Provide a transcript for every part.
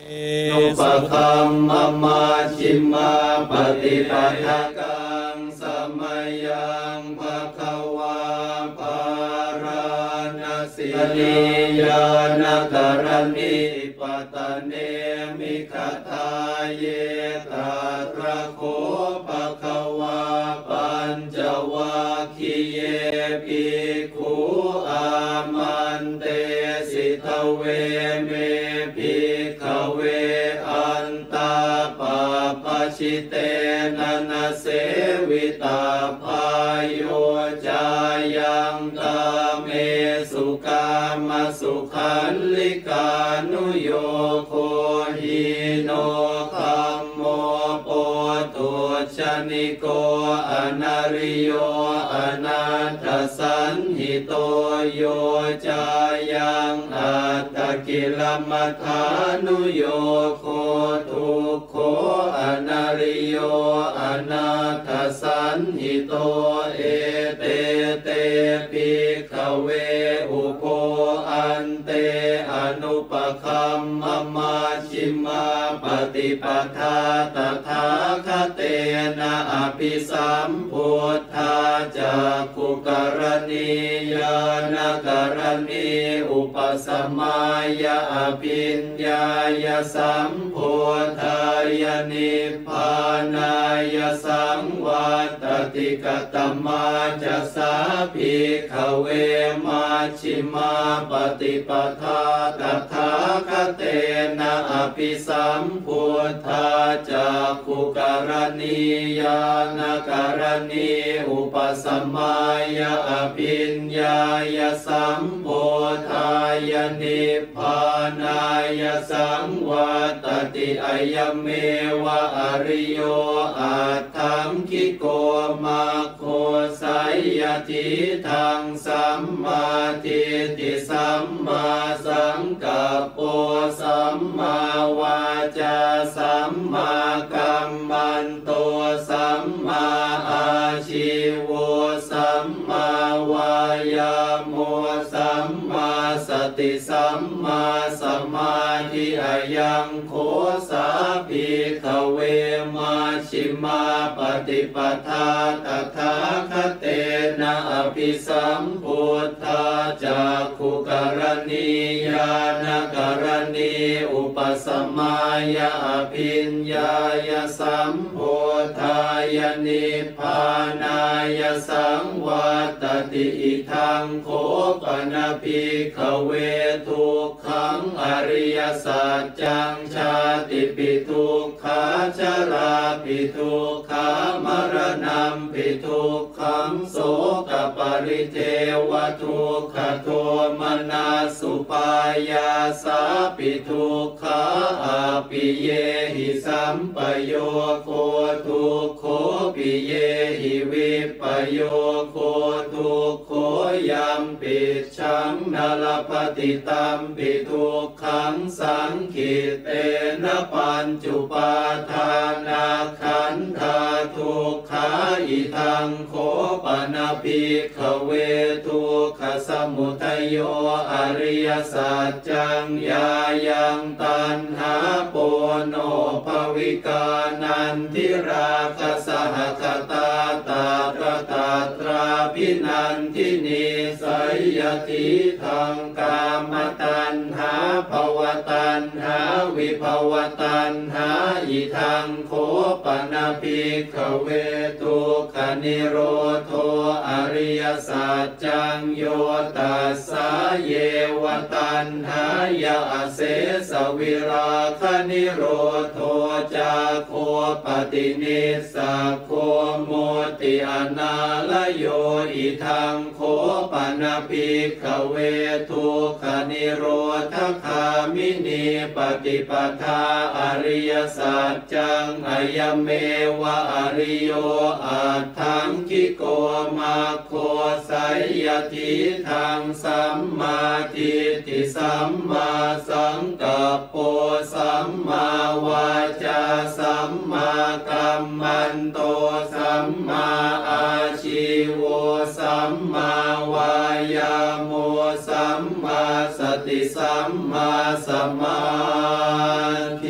นุปคัมมะมาชิมมาปฏิปทากังสมัยยังภะคะวาภาราณสีนิยานกรณิปตเนมิคทาเยตาตระโคภะคะวาปัญจวัคคีเยภิกขุอามันเตสิทเวเมภิกขเวอันตาปาปชิเตนะนะเสวิตาภายโยจายังกาเมสุกามสุขันลิกานุโยโคหิโนคัมโมโปตุชนิโกอนาริโยอนาถสันหิโตโยจายังอัตตกิลมัฏฐานุโยโคทุกโขอนาริโยอนาถสันหิโตเอเตเตภิกขเวอุโภอันเตอนุปคัมมะมาชิมาปฏิปทาตถาคเตนะอภิสัมพุทธาจักขุกรณียานกรณีอุปสมัยยะอภิญญายสัมพุทธายนิพพานายสังวัตติกตมาจะสาภิกขเวมาชิมาปฏิปทาตถาคเตนะอภิสัมพุทธาจักขุกรณียานกรณีอุปสมัยยะอภิญญายสัมพุทธายนิพพานายสังวัตติอายเมวะอริโยอัตถังคิโกมาโคสัยยทิทังสัมมาทิฏฐิสัมมาสังกัปโปสัมมาวาจาสัมมากัมมันโตสัมมาอาชีโวสัมมาวายาโมสัมมาสติสัมมาสมาธิอายังโคสาภิกขเวมาชิมาปฏิปทาตถาคเตนะอภิสัมพุทธาจักขุกรณียานกรณีอุปสมัยยะอภิญญายสัมพุทธายนิพพานายสังวัตติอิทังโคปนะภิกขเวทุกขังอริยสัจจังชาติปิทุกขาชราปิทุกขามรณะปิทุกขังโสกปริเทวทุกขโทมนัสสุปายาสาปิทุกขาอาปิเยหิสัมปโยโคทุกโขปิเยหิวิปโยโคทุกโขยัมปิชังนลปฏิตัมปิทุกขังสังขิเตนะปัญจุปาทานาขันธาทุกขาอิทังโคปนะภิกขเวทุกขสมุทัยโยอริยสัจจังยายังตัณหาโปโนภวิกานันทิราคสหคตาตาตระตาตราภินันทินีสัยยทิทังกามตัณหาภวตัณหาวิภวตัณหาอิทังโคปนะภิกขเวทุกขนิโรโธอริยสัจจังโยตัสสะเยวตัณหายะเสสวิราคนิโรโธจาโคปฏินิสสะโคโมติอนาลโยอิทังโคปนะภิกขเวทุกขนิโรธคามินีปฏิปทาอริยสัจจังอายเมวะอริโยอัตถังคิโกมาโคสัยยทิทังสัมมาทิฏฐิสัมมาสังกัปโปสัมมาวาจาสัมมากัมมันโตสัมมาอาชีโวสัมมาวายาโมสัมมาสติสัมมาสมาธิ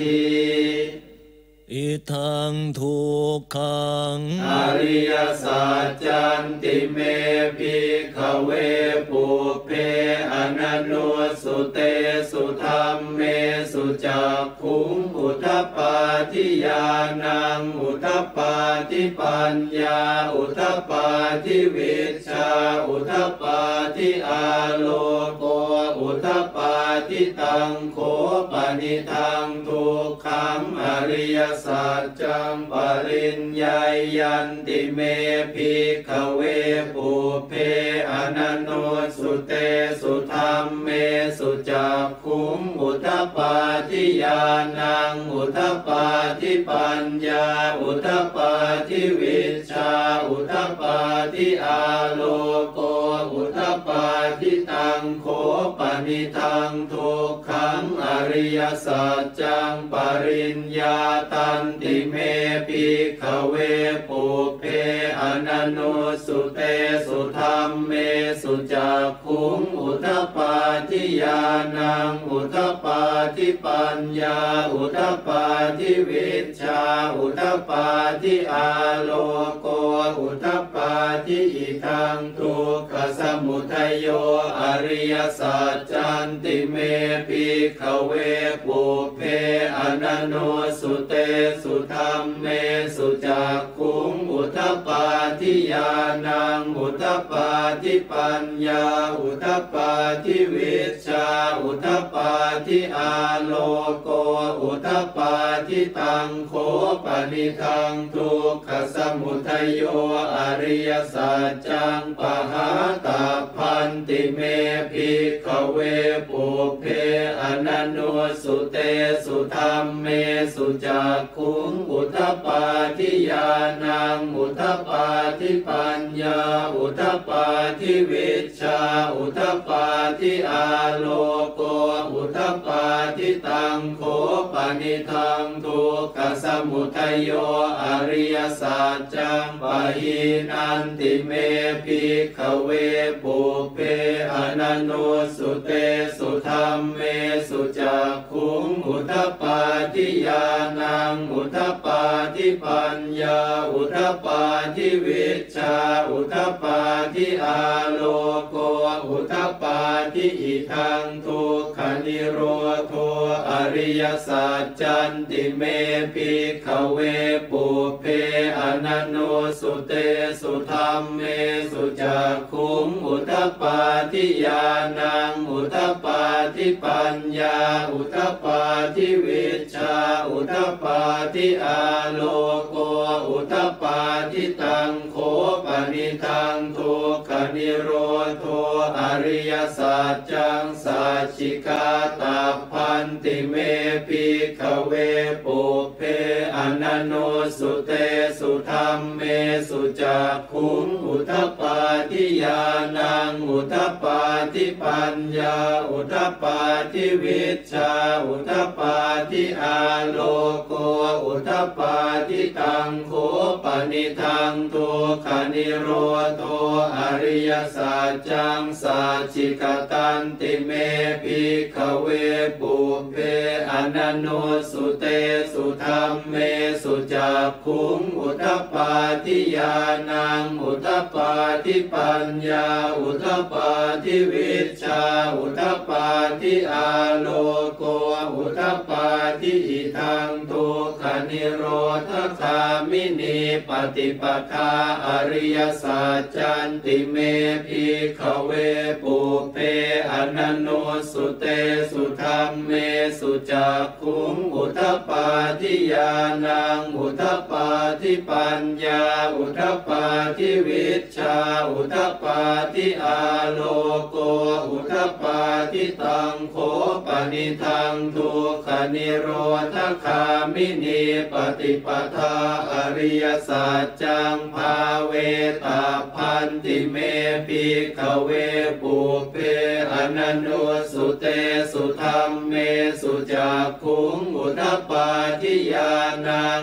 อิทังทุกขังอริยสัจจันติเมภิกขเวปุเพอนันโนสุเตสุธัมเมสุจักขุงอุทธัปปาทิญาณังอุทธัปปาทิปัญญาอุทธัปปาทิวิชชาอุทธัปปาทิอาโลโกอุทธัปปาทิตังโขปนิทังทุกขังอริยสัจจังปริญญายันติเมภิกขเวปุเพอนันโนสุเตสุธัมเมสุจักขุงอุทธัปปาทิญาณังอุทธัปปาทิปัญญาอุทธัปปาทิวิชชาอุทธัปปาทิอาโลโกอุทธัปปาทิตังโขปนิทังทุกขังอริยสัจจังปริญญาตันติเมภิกขเวปุเพอนันโนสุเตสุธัมเมสุจักขุงอุทธัปปาทิญาณังอุทธัปปาทิปัญญาอุทธัปปาทิวิชชาอุทธัปปาทิอาโลโกอุทธัปปาทิอิทังทุกขสมุทัยโยอริยสัจจันติเมภิกขเวปุเพอนันโนสุเตสุธัมเมสุจักขุงอุทธัปปาทิญาณังอุทธัปปาทิปัญญาอุทธัปปาทิวิชชาอุทธัปปาทิอาโลโกอุทธัปปาทิตังโขปนิทังทุกขสมุทัยโยอริยสัจจังปหาตัพพันติเมภิกขเวปุเพอนันโนสุเตสุธัมเมสุจักขุงอุทธัปปาทิญาณังอุทธัปปาทิปัญญาอุทธัปปาทิวิชชาอุทธัปปาทิอาโลโกอุทธัปปาทิตังโขปนิทังทุกขสมุทัยโยอริยสัจจังปหินันติเมภิกขเวปุเพอนันโนสุเตสุธัมเมสุจักขุงอุทธัปปาทิญาณังอุทธัปปาทิปัญญาอุทธัปปาทิวิชชาอุทธัปปาทิอาโลโกอุทธัปปาทิอิทังทุกขนิโรโธอริยสัจจันติเมภิกขเวปุเพอนันโนสุเตสุธัมเมสุจักขุงอุทธัปปาทิญาณังอุทธัปปาทิปัญญาอุทธัปปาทิวิชชาอุทธัปปาทิอาโลโกอุทธัปปาทิตังโขปนิทังทุกขนิโรโธอริยสัจจังสัจฉิกาตัพพันติเมภิกขเวปุเพอนันโนสุเตสุธัมเมสุจักขุงอุทธัปปาทิญาณังอุทธัปปาทิปัญญาอุทธัปปาทิวิชชาอุทธัปปาทิอาโลโกอุทธัปปาทิตังโขปนิทังทุกขนิโรโธอริยสัจจังสัจฉิกตันติเมภิกขเวปุเพอนันโนสุเตสุธัมเมสุจักขุงอุทธัปปาทิญาณังอุทธัปปาทิปัญญาอุทธัปปาทิวิชชาอุทธัปปาทิอาโลโกอุทธัปปาทิอิทังทุกขนิโรธคามินีปฏิปทาอริยสัจจันติเมภิกขเวปุเพอนันโนสุเตสุธัมเมสุจักขุงอุทธัปปาทิญาณังอุทธัปปาทิปัญญาอุทธัปปาทิวิชชาอุทธัปปาทิอาโลโกอุทธัปปาทิตังโขปนิทังทุกขนิโรธคามินีปฏิปทาอริยสัจจังภาเวตาพันติเมภิกขเวปุเพอนันโนสุเตสุธัมเมสุจักขุงอุทธัปปาทิญาณังอุทธั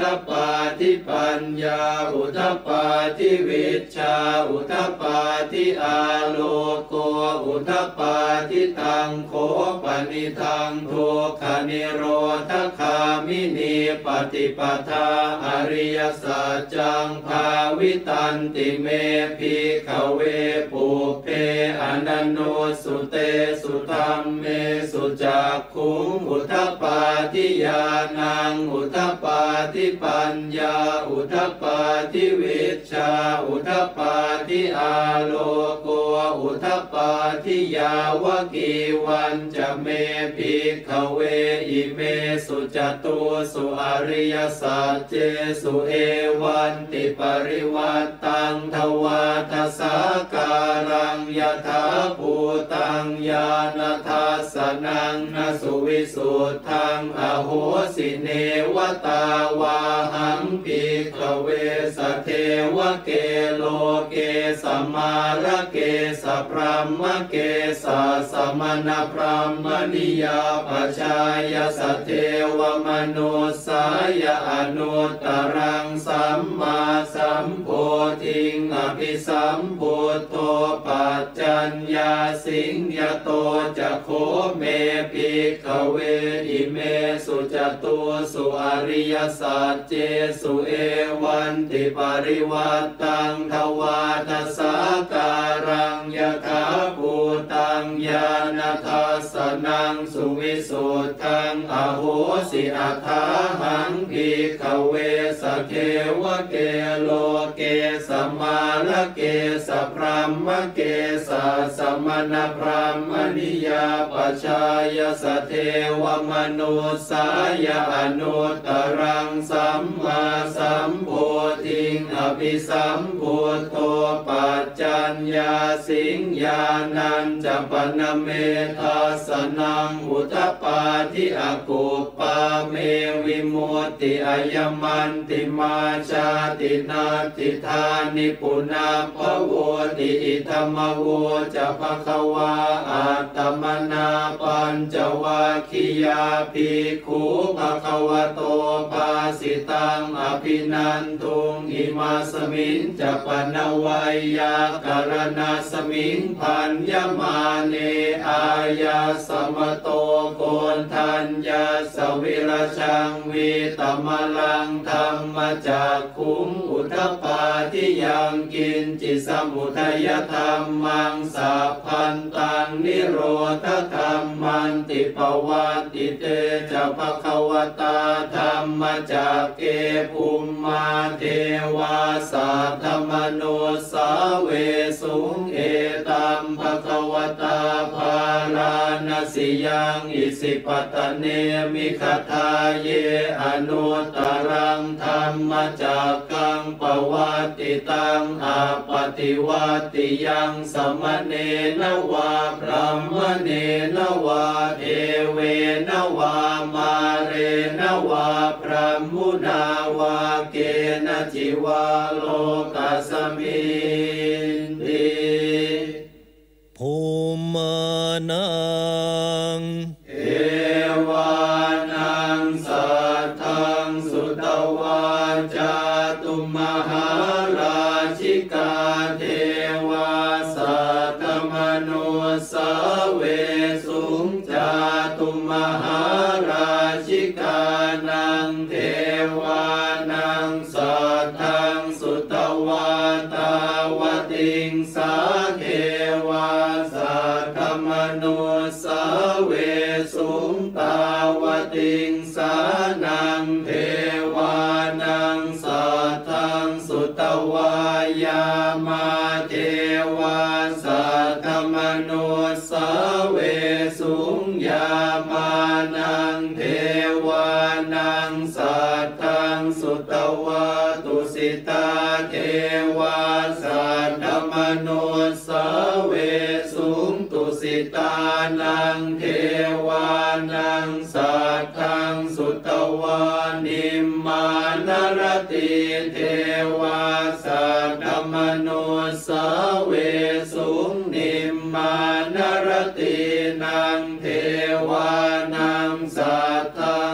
ปปาทิปัญญาอุทธัปปาทิวิชชาอุทธัปปาทิอาโลโกอุทธัปปาทิตังโคปนิทังทุกขนิโรธคามินีปฏิปทาอริยสัจจังภาวิตันติเมภิกขเวปุเพอนันโนสุเตสุธรรมเมสุจักขุงอุทธัปปาทิญาณังอุทธัปปาทิปัญญาอุทธัปปาทิวิชชาอุทธัปปาทิอาโลโกอุทธัปปาทิยาวกีวันจะเมภิกขเวอิเมสุจตุสุอริยสัจเจสุเอวันติปริวัตตังทวาทสาการังยถาภูตังญาณทัสสนังนสุวิสุทธังอโหสิเนวตาวาหังภิกขเวสเทวเกโลเกสมาระเกสพรหมเกสสมณพรหมนิยาปชายสเทวมนุสายอนุตตรังสัมมาสัมโพธิงอภิสัมพุทโธปัจจัญญาสิงยโตจะโคเมภิกขเวอิเมสุจตุสุอริยสัจเจสุเอวันติปริวัตตังทวาทสาการังยถาภูตังญาณทัสสนังสุวิสุทธังอโหสิอัฏฐาหังภิกขเวสเทวเกโลเกสมาระเกสพรหมเกสสมณพรหมนิยาปชายสเทวมนุสายอนุตตรังสัมมาสัมโพธิงอภิสัมพุทโธปัจจัญญาสิงญาณัญจะปนเมทัสสนังอุทธัปปาทิอกุปปาเมวิมุตติอายมันติมาชาตินาติธานิปุนาภโวติอิธรรมโวจะภควาอัตตมนาปัญจวัคคียาภิกขุภควโตภาสิตังอภินันทุงอิมาสมิงจะปนวัยยากรณาสมิงพันยมาเนอายาสมโตโกนทัญญาสวิรชังวิตมลังธรรมจักขุงอุทธัปปาทิยังกินจิสมุทัยธรรมังสัพพันตังนิโรธธรรมันติปวัตติเตจะภควตาธรรมจักเกภูมิมาเทวาสัทธมโนสาเวสุงเอตัมภควตาภาราณสิยังอิสิปตเนมิคทาเยอนุตตรังธรรมจักกังปวัตติตังอาปฏิวัตติยังสมเนนวาพรหมเนนวาเทเวนวามาเรนวาพรหมุนาวาเกณจิวาโลกัสมินติภูมานังเอวานังสัทธังสุตวาจาตุมหาราชิกาเทวาสัตตมโนสาเวสุงจาตุมหาราชิกานังเทวานังสัทธังสุตวาตาวติงสาเทวาสัตตมโนสาเวสุงตาวติงสานังเทวานังสัทธังสุตวายามาเทวาสัตตมโนสาเวสุงยามานังเทวานังสัทธังสุตวาตุสิตาเทวาสัตตมโนสาเวสุงตุสิตานังเทวานังสัทธังสุตวานิมมานรติเทวาสัตตมโนสาเวสุงนิมมานรตินังเทวานังสัทธัง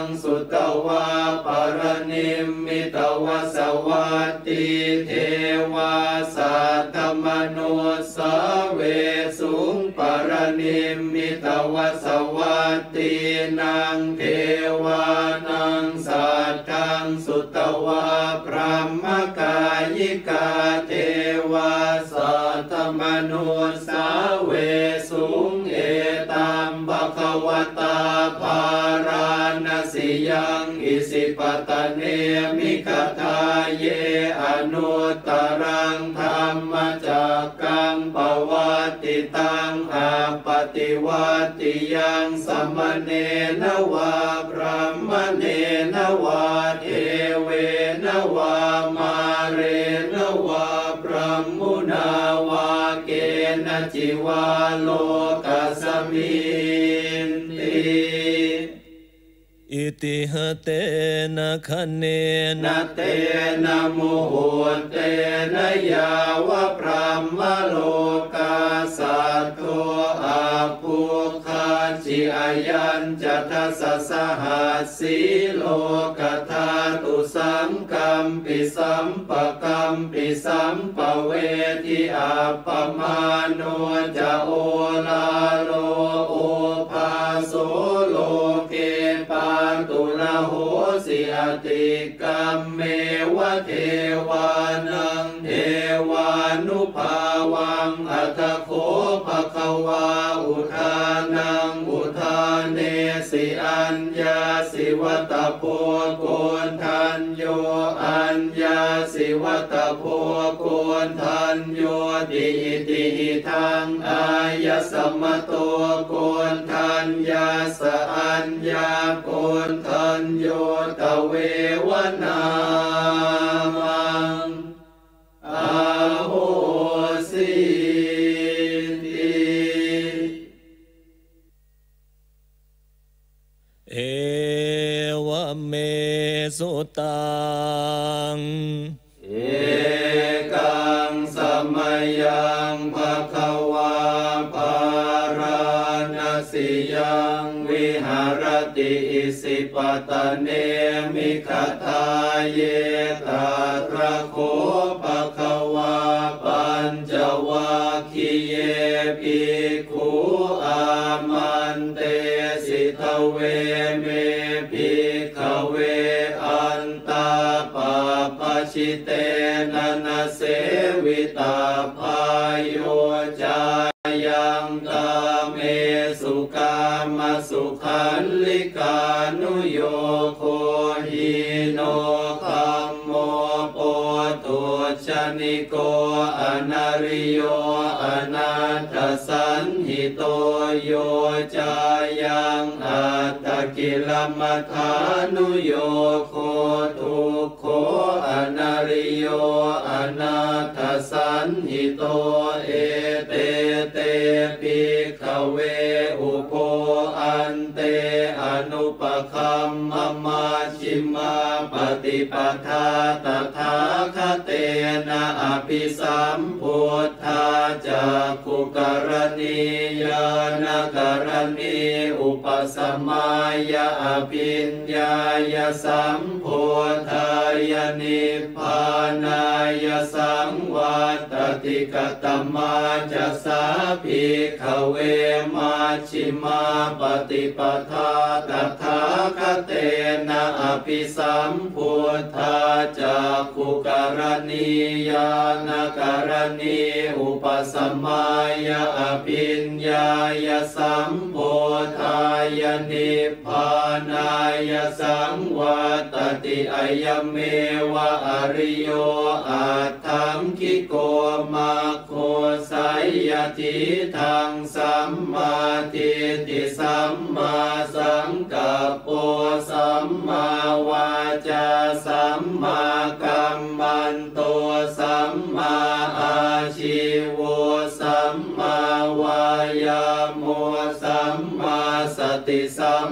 สุตวะปรนิมมิตวสวัตติเทวาสัตตมนุสเวสุงปรนิมมิตวสวัตตินังเทวานังสัตตังสุตวะพรหมกายิกาเทวาสัตตมนุสเวสุงเอตัมภควตาภารณสิยังอิสิปตเนมิคทาเยอนุตตรังธรรมจักกังปวัตติตังอาปฏิวัติยังสมเนนวาพระมเนนวาเทเวนวามาเรนวาพระมุนาวาเกณจิวาโลกัสมินติอิติหเตนะคะเนนะเตนะมุหุเตนะยาวะพรหมโลกาสัตโตอาภูคาจิอายัญจัตสสหัสสีโลกธาตุสังกัมปิสัมปกัมปิสัมปเวทิอาปมาโนจะโอลาโลโอภาโสโลเกปาตุระโหสิอติกัมเมวะเทวานังเทวานุภาวังอัตโคภควาอุทานังอุทานเนสิอัญญาสิวตโพโกนทันโยอัญญาสิวตโพโกนทันโยติอิติทังอายสมโตโกนทันยาสอัญญาโกนทันโยตเววนามังอาโหสิติเอวเมสุตังเอกังสมัยยังภควาภารณสิยังวิหารติอิสิปตเนมิคทาเยตาตระโคภควาปัญจวัคคีเยภิกขุอามันเตสิทเวเมภิกขเวอันตาปาปชิเตนะนะเสวิตาภายโยจายังกาเมสุกามสุขันลิกานุโยโคหิโนคัมโมโปตุชนิโกอนาริโยอนาถสันหิโตโยจายังอัตตกิลมัฏฐานุโยโคทุกโขอนาริโยอนาถสันหิโตเอเตเตภิกขเวอุโภอันเตอนุปคัมมมาชิมาปฏิปทาตถาคเตนะอภิสัมพุทธาจักขุกรณียานกรณีอุปสมัยอภิญญายสัมพุทธายนิพพานายสังวัตติกตมาจะสาภิกขเวมาชิมาปฏิปทาตถาคเตนะอภิสัมพุทธาจักขุกรณียานกรณีอุปสมัยอภิญญายสัมพุทธายนิพพานายสังวัตติอายเมวะอริโยอัตถังคิโกมาโคไสยทิทังสัมมาทิฏฐิสัมมาสังกัปโปสัมมาวาจาสัมมากัมมันโตสัมมาอาชีโวสัมมาวายาโมสัมมาสติสัมมา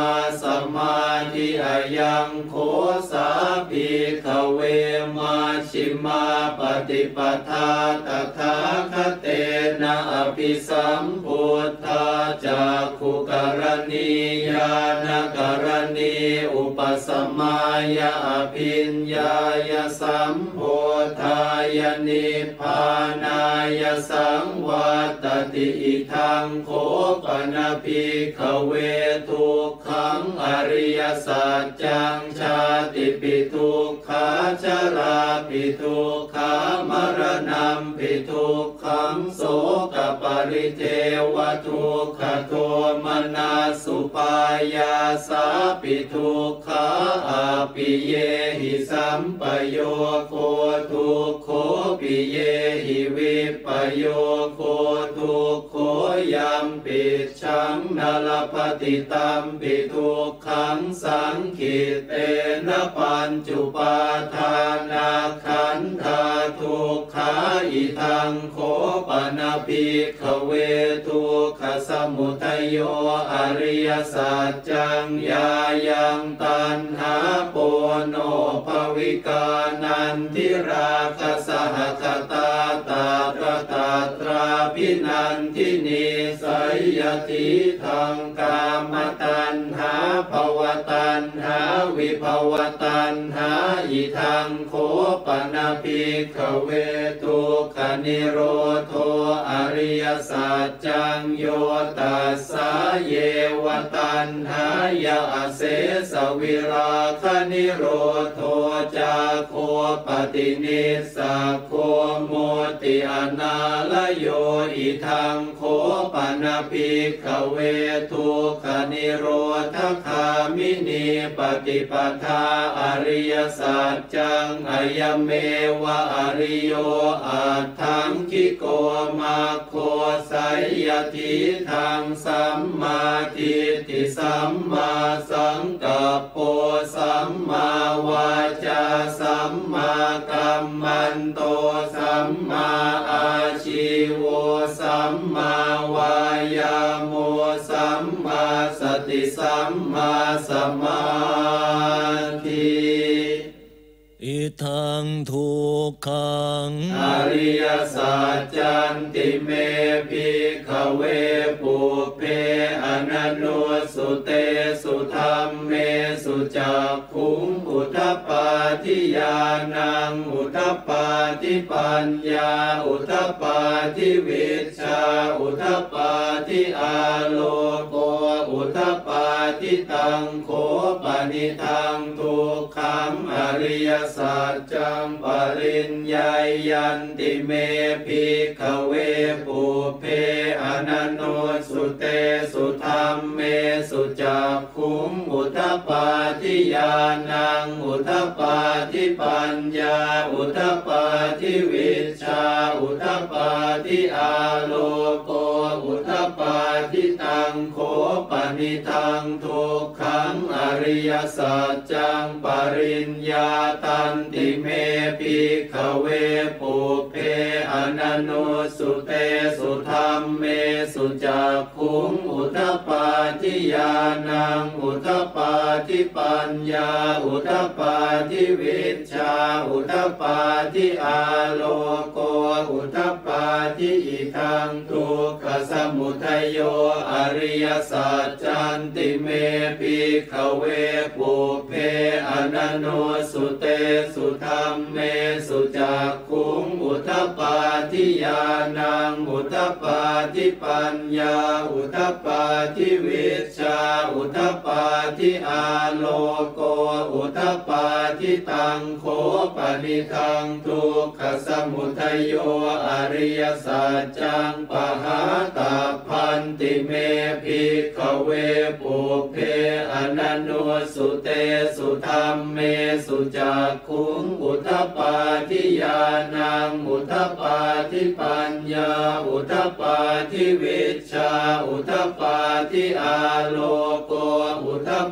สัมมาทิอายังโคสาภิกขเวมาชิมมาปฏิปทาตถาคเตนะอภิสัมพุทธาจักขุกรณีญาณกรณีอุปสมัยอภิญญายสัมโพธายนิพพานายสังวัตติอิทังโคปนภิกขเวทุกขังอริยสัจจังชาติปิทุกขาชราปิทุกขามรณะปิทุกขังโสกปริเทวทุกขโทมนัสสุปายาสาปิทุกขาอาปิเยหิสัมปโยโคทุกโขปิเยหิวิปโยโคทุกโขยัมปิชังนลปฏิตัมปิทุกขังสังขิเตนะปัญจุปาทานาขันธาทุกขาอิทังโคปนภิกขเวทุกขสมุทัยโยอริยสัจจังยายังตัณหาโปโนภวิกานันทิราคะสหคตาตาตระตาตราพินันทินิสัยยติทังกามตัณหาภวตัณหาวิภวตัณหาอิทังโคปนภิกขเวทุกขนิโรโธอริยสัจจังโยตัสสะเยวตัณหายาเสสวิราคนิโรโธจาโคปฏินิสสะโคโมติอนาลโยอิทังโคปนภิกขเวทุกขนิโรธคามินีปฏิปทาอริยสัจจังอายเมวะอริโยอัตถังคิโกมาโคไสยทิทังสัมมาทิฏฐิสัมมาสังกัปโปสัมมาวาจาสัมมากัมมันโตสัมมาอาชีโวสัมมาวายาโมสัมมาสติสัมมาสมาธิอิทังทุกขังอริยสัจจันติเมภิกขเวปุเพอนันโนสุเตสุธัมเมสุจักขุงอุทปปาทิญาณังอุทปปาทิปัญญาอุทปปาทิวิชชาอุทปปาทิอาโลโกอุทปปาทิตังโขปนิทังทุกขังอริยสัจจังปริญญายันติเมภิกขเวปุเพอนันโนสุเตสุธัมเมสุจักขุงอุทปปาทิญาณังอุทปปาทิปัญญาอุทปปาทิวิชชาอุทปปาทิอาโลโกอุทปปาทิตังโขปนิทังทุกขังอริยสัจจังปริญญาตันติเมภิกขเวปุเพอนันโนสุเตสุธัมเมสุจักขุงอุทปปาทิญาณังอุทปปาทิปัญญาอุทปปาทิวิชชาอุทปปาทิอาโลโกอุทปปาทิอิทังทุกขสมุทัยโยอริยสัจจันติเมภิกขเวปุเพอนันโนสุเตสุธัมเมสุจักขุงอุทปปาทิญาณังอุทปปาทิปัญญาอุทปปาทิวิชชาอุทปปาทิอาโลโกอุทปปาทิตังโขปนิทังทุกขสมุทัยโยอริยสัจจังปหาตาพันติเมภิกขเวปุเพอนันโนสุเตสุธัมเมสุจักขุงอุทปปาทิญาณังอุทปปาทิปัญญาอุทปปาทิวิชชาอุทปปาทิอาโลโกอุทปปา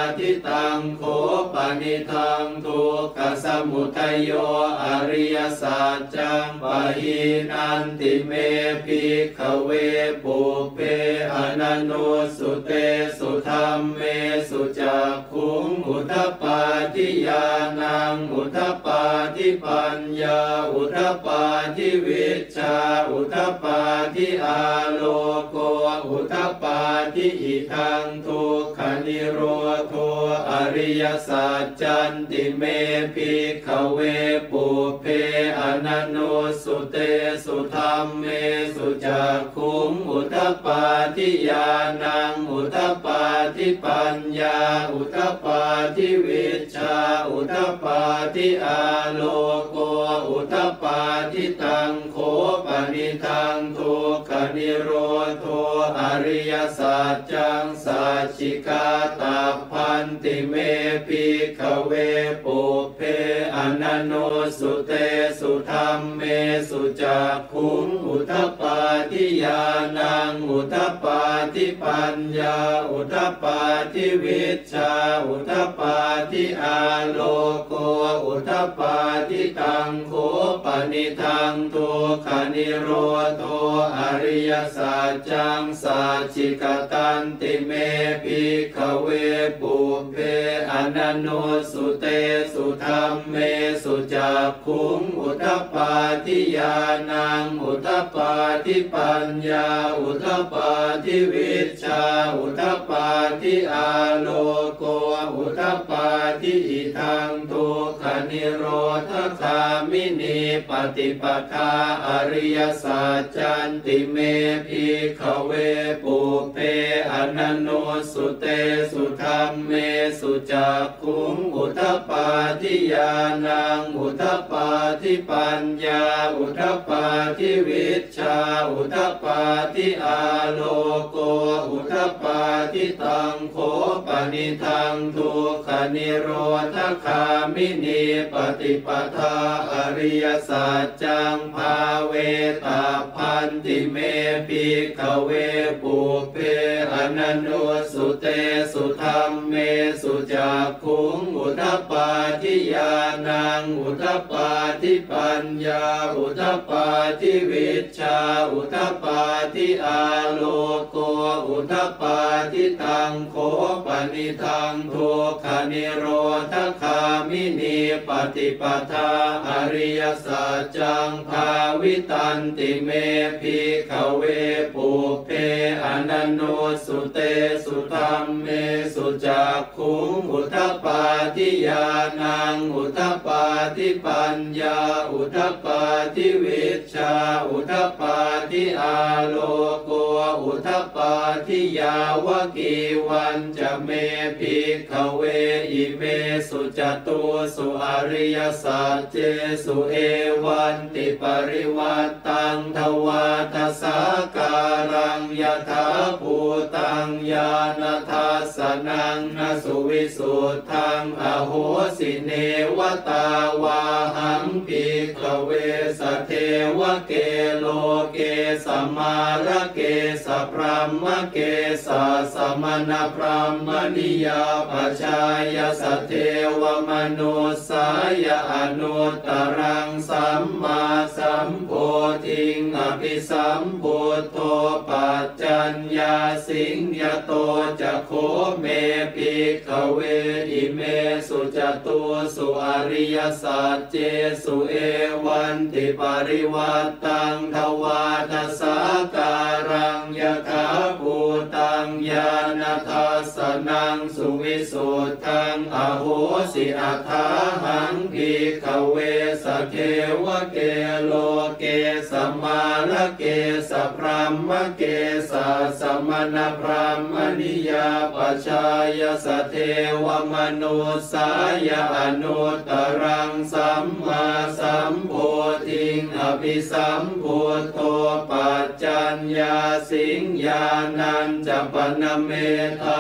ทิตังโขปนิทังทุกขสมุทัยโยอริยสัจจังปะหินันติเมภิกขเวปุเพอนันโนสุเตสุธรรมเมสุจักขุงอุทธปาทิญาณังอุทธปาทิปัญญาอุทธปาทิวิชชาอุทธปาทิอาโลโกอุทธปาทิอิทังทุกขนิโรโธอริยสัจจันติเมภิกขเวปุเพอนันโนสุเตสุธรรมเมสุจักขุงอุทธปาทิญาณังอุทธปาทิปัญญาอุทธปาทิวิชชาอุทธปาทิอาโลโกอุทธปาทิตังโขปนิทังทุกขนิโรโธอริยสัจจังสัจฉิกาตาพันติเมภิกขเวปุเพอนันโนสุเตสุธรรมเมสุจักขุงอุทธปาทิญาณังอุทธปาทิปัญญาอุทธปาทิวิชชาอุทธปาทิอาโลโกอุทธปาทิตังโขปนิทังทุกขนิโรโธอริยสัจจังสัจฉิกตันติเมภิกขเวปุเพอนันโนสุเตสุธรรมเมสุจักขุงอุทธปาทิญาณังอุทธปาทิปัญญาอุทธปาทิวิชชาอุทธปาทิอาโลโกอุทธปาทิอิทังทุกขนิโรธคามินีปฏิปทาอริยสัจจันติเมภิกขเวปุเพอนันโนสุเตสุธรรมเมสุจักขุงอุทธปาทิญาณังอุทธปาทิปัญญาอุทธปาทิวิชชาอุทธปาทิอาโลโกอุทธปาทิตังโขปนิทังทุกขนิโรธคามินีปฏิปทาอริยสัจจังภาเวตาพันติเมภิกขเวปุเพอนันโนสุเตสุธรรมเมสุจักขุงอุทธปาทิญาณังอุทธปาทิปัญญาอุทธปาทิวิชชาอุทธปาทิอาโลโกอุทธปาทิตังโขปนิทังทุกขนิโรธคามินีปฏิปทาอริยสัจจังภาวิตันติเมภิกขเวปุเพอนันโนสุเตสุธรรมเมสุจักขุงอุทธปาทิญาณังอุทธปาทิปัญญาอุทธปาทิวิชชาอุทธปาทิอาโลโกอุทธปาทิยาวกีวันจะเมภิกขเวอิเมสุจตุสุอริยสัจเจสุเอวันติปริวัตตังทวาทสาการังยถาภูตังญาณทัสสนังนสุวิสุทธังอโหสิเนวตาวาหังภิกขเวสเทวเกโลเกสมาระเกสพรหมเกสสมณพรหมนิยาปชายสเทวมนุสายอนุตตรังสัมมาสัมโพธิงอภิสัมพุทโธปัจจัญญาสิงยโตจะโคเมภิกขเวอิเมสุจตุสุอริยสัจเจสุเอวันติปริวัตตังทวาทสาการังยถาภูตังญาณทัสสนังสุวิสุทธังอโหสิอัฏฐาหังภิกขเวสเทวเกโลเกสมาระเกสพรหมเกสสมณพราหมณิยาปชายสเทวมนุสายอนุตตรังสัมมาสัมโพธิงอภิสัมพุทโธปัจจัญญาสิงญาณัญจปนเมทัสส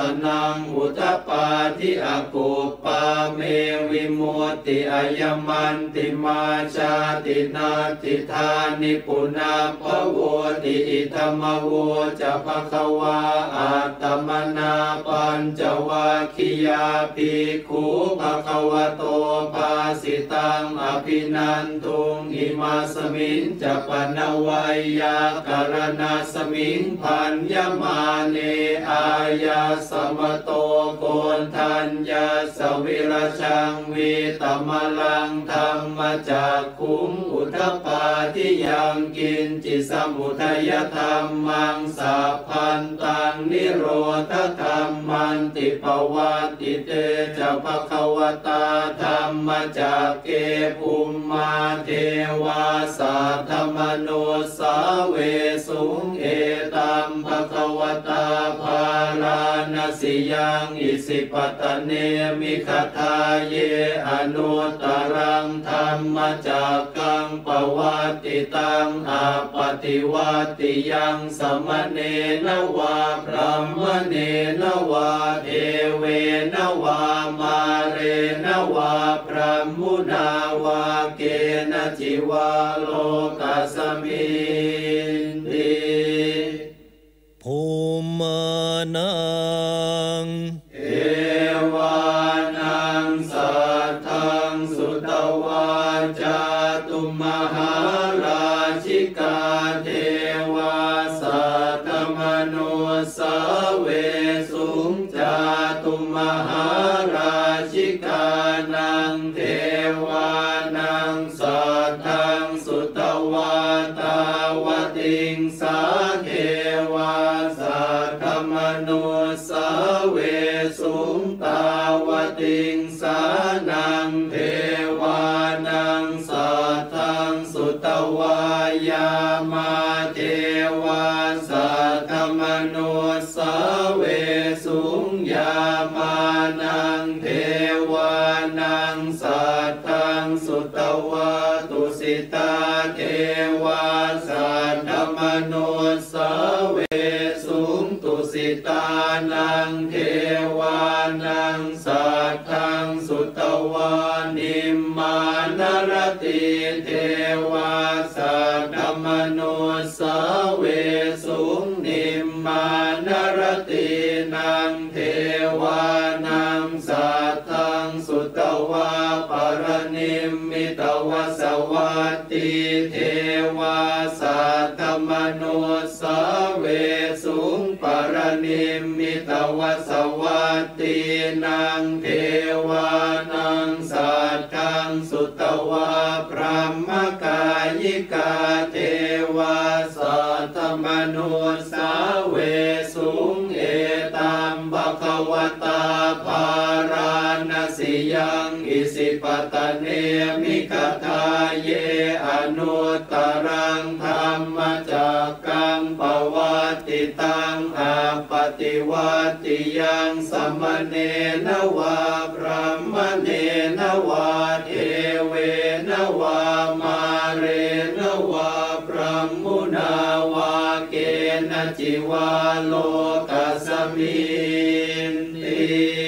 นังอุทปปาทิอกุปปาเมวิมุตติอายมันติมาชาตินาติธานิปุนาภโวติอิธรรมโวจะภควาอัตตมนาปัญจวัคคียาภิกขุภควโตภาสิตังอภินันทุงอิมาสมิงจะปนวัยยาการณาสมิงพันยมาเนอายาสมโตโกนทัญญาสวิรชังวิตมลังธรรมจักขุงอุทปปาทิยังกินจิสมุทัยธรรมังสัพพันตังนิโรธธรรมันติปวัตติเตจะภควตาธรรมจักเกภูมิมาเทวาสัทธมโนสาเวสุงเอตัมภควตาภาราณสิยังอิสิปตเนมิคทาเยอนุตตรังธรรมจักกังปวัตติตังอาปฏิวัติยังสมเนนวาพระมเนนวาเทเวนวามาเรนวาพระมุนาวาเกณจิวาโลกัสมินติภูมานังเอวานังสัทธังสุตวาจาตุมหาราชิกาเทวาสัทธมโนสาเวสุงจาตุมหาราชิกานังเทวานังสัทธังสุตวาตาวติงสาเทวาสัทธมโนสาเวสุงตาวติงสานังเทวานังสัทธังสุตวายามาเทวาสัทธมโนสาเวสุงยามานังเทวานังสัทธังสุตวาตุสิตาเทวาสัทธมโนสาเวสุงตุสิตานังเทวานังสัทธังสุตวานิมมานรติเทวาสัทธมโนสาเวสุงนิมมานรตินังเทวานังสัทธังสุตวาปรนิมมิตวสวัตติเทวาสัทธมโนสาเวสุงปรนิมมิตวสวัตตินังเทวานังสัทธังสุตวาพระมกายิกาเทวาสัทธมโนสาเวสุงเอตัมภควตาภาราณสิยังอิสิปตเนมิคทาเยอนุตตรังธรรมจักกังปวัตติตังอาปฏิวัติยังสมเนนวาพระมเนนวาเทเวนวามาเรนวาพระมุนาวาเกณจิวาโลกัสมินติ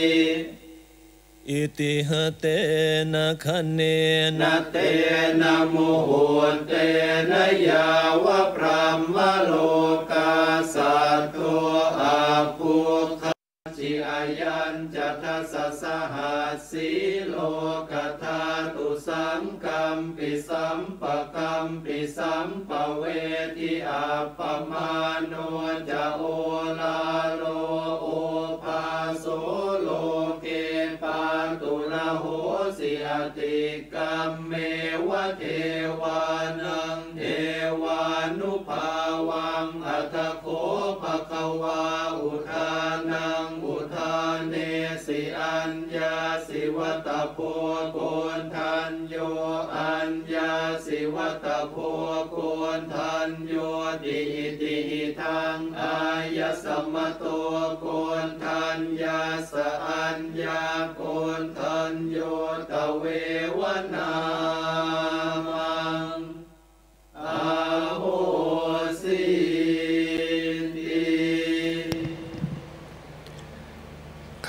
อิติหเตนะคะเนนะเตนะโมโหเตนะยาวะพระมโลกาสัตโตอาภูคจิอายัญจัตสัสหัสสีโลกธาตุสังกัมปิสัมปะกัมปิสัมปะเวทิอาปมาโนจะโอลาโลโอภาโสโลเกปาตุระโหสิอติกัมเมวะเทวานังเทวานุภาวังอัตโคภควาอุทานังอุทานเนสิอัญญาสิวัตโพโกนทันโยอัญญาสิวัตโพโกนทันโยติหิติหิทังอายสมโตโกนทันยาสอัญญาโกนทันโยตเววนามังอาโหสิติ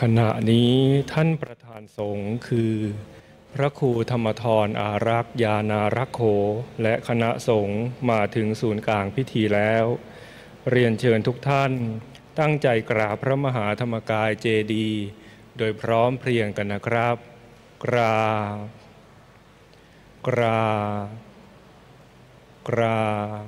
ขณะนี้ท่านประธานสงฆ์คือพระครูธรรมธรอารักษ์ยานารักโขและคณะสงฆ์มาถึงศูนย์กลางพิธีแล้วเรียนเชิญทุกท่านตั้งใจกราบพระมหาธรรมกายเจดีย์โดยพร้อมเพรียงกันนะครับกราบกราบกราบ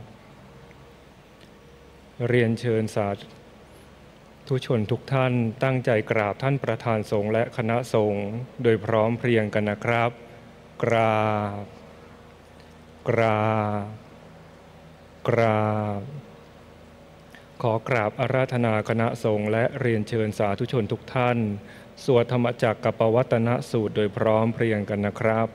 เรียนเชิญสาธุชนทุกท่านตั้งใจกราบท่านประธานสงฆ์และคณะสงฆ์โดยพร้อมเพรียงกันนะครับกราบกราบกราบขอกราบอาราธนาคณะสงฆ์และเรียนเชิญสาธุชนทุกท่านสวดธรรมจักรกับปวัตตนสูตรโดยพร้อมเพรียงกันนะครับ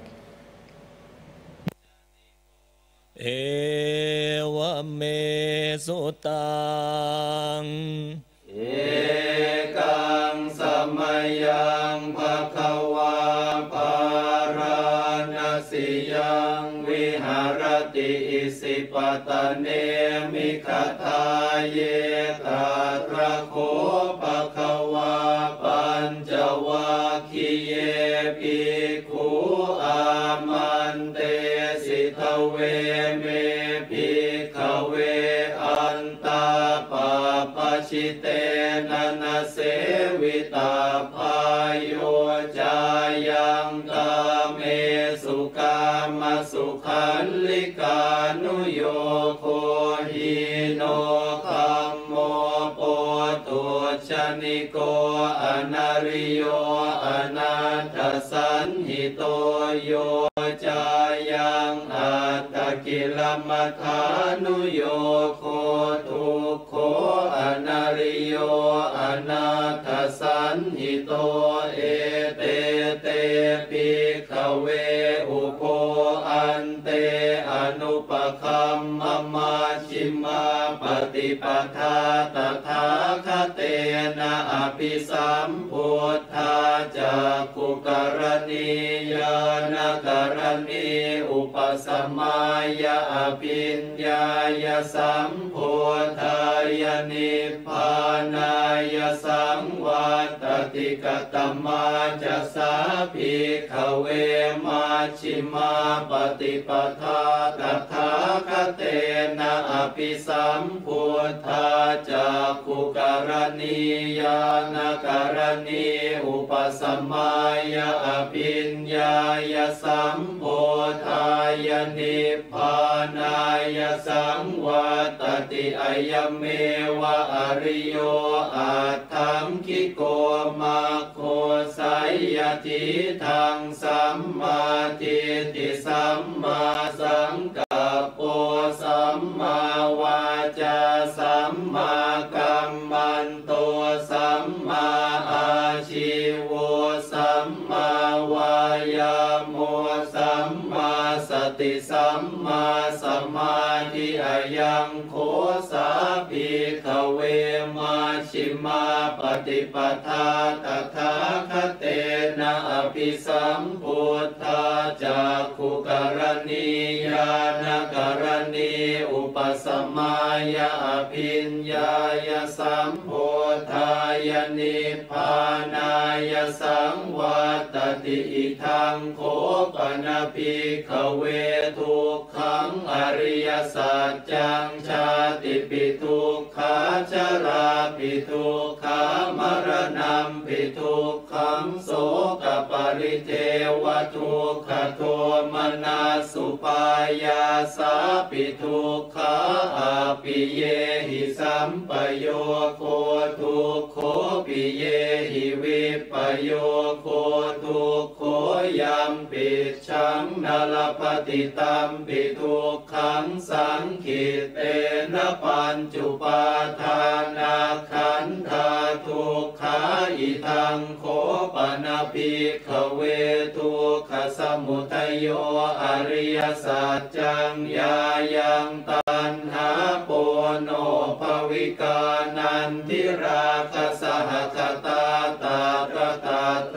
เอวเมสุตังเอกังสมัยยังภควาภารณสิยังวิหารติอิสิปตเนมิคทาเยตาตระโคภควาปัญจวัคคีเยภิกขุอามันเตสิทเวเมภิกขเวอันตาปาปชิเตนะนะเสวิตาภายโยจายังกาเมสุกามสุขันลิกานุโยโคหิโนคัมโมโปตุชนิโกอนาริโยอนาถสันหิโตโยจายังอัตตกิลมัฏฐานุโยโคทุกโขอนาริโยอนาถสันหิโตเอเตเตภิกขเวอุโคอันเตอนุปคัมมมาชิมาปฏิปทาตถาคเตนะอภิสัมพุทธาจักขุกรณียานกรณีอุปสมัยยะอภิญญายสัมพุทธายนิพพานายสังวัตติกตมาจะสาภิกขเวมาชิมาปฏิปทาตถาคเตนะอภิสัมพุทธาจักขุกรณียานกรณีอุปสมัยยะอภิญญายสัมพุทธายนิพพานายสังวัตติอัยเมวะอริโยอัตถังคิโกมาโคสัยยทิทังสัมมาทิฏฐิสัมมาสังกัปโปสัมมาวาจาสัมมากัมมันโตสัมมาอาชีโวสัมมาวายาโมสัมมาสติสัมมาสมาธิอายังโคสาภิกขเวมาชิมาปฏิปทาตถาคเตนะอภิสัมพุทธาจักขุกรณียานกรณีอุปสมัยยะอภิญญายสัมพุทธายนิพพานายสังวัตติอิทังโคปนะภิกขเวทุกขังอริยสัจจังชาติปิทุกขาชราปิทุกขามรณะปิทุกขังโสกปริเทวทุกขโทมนัสสุปายาสาปิทุกขาอาปิเยหิสัมปโยโคทุกโขปิเยหิวิปโยโคทุกโขยัมปิชังนาลปฏิตัมปิทุกขังสังขิเตนะปัญจุปาทานาขันธาทุกขาอิทังโคปนะภิกขเวทุกขสมุทัยโยอริยสัจจังยายังตัณหาโปโนภวิกานันทิราคสหคตาตาตราตรา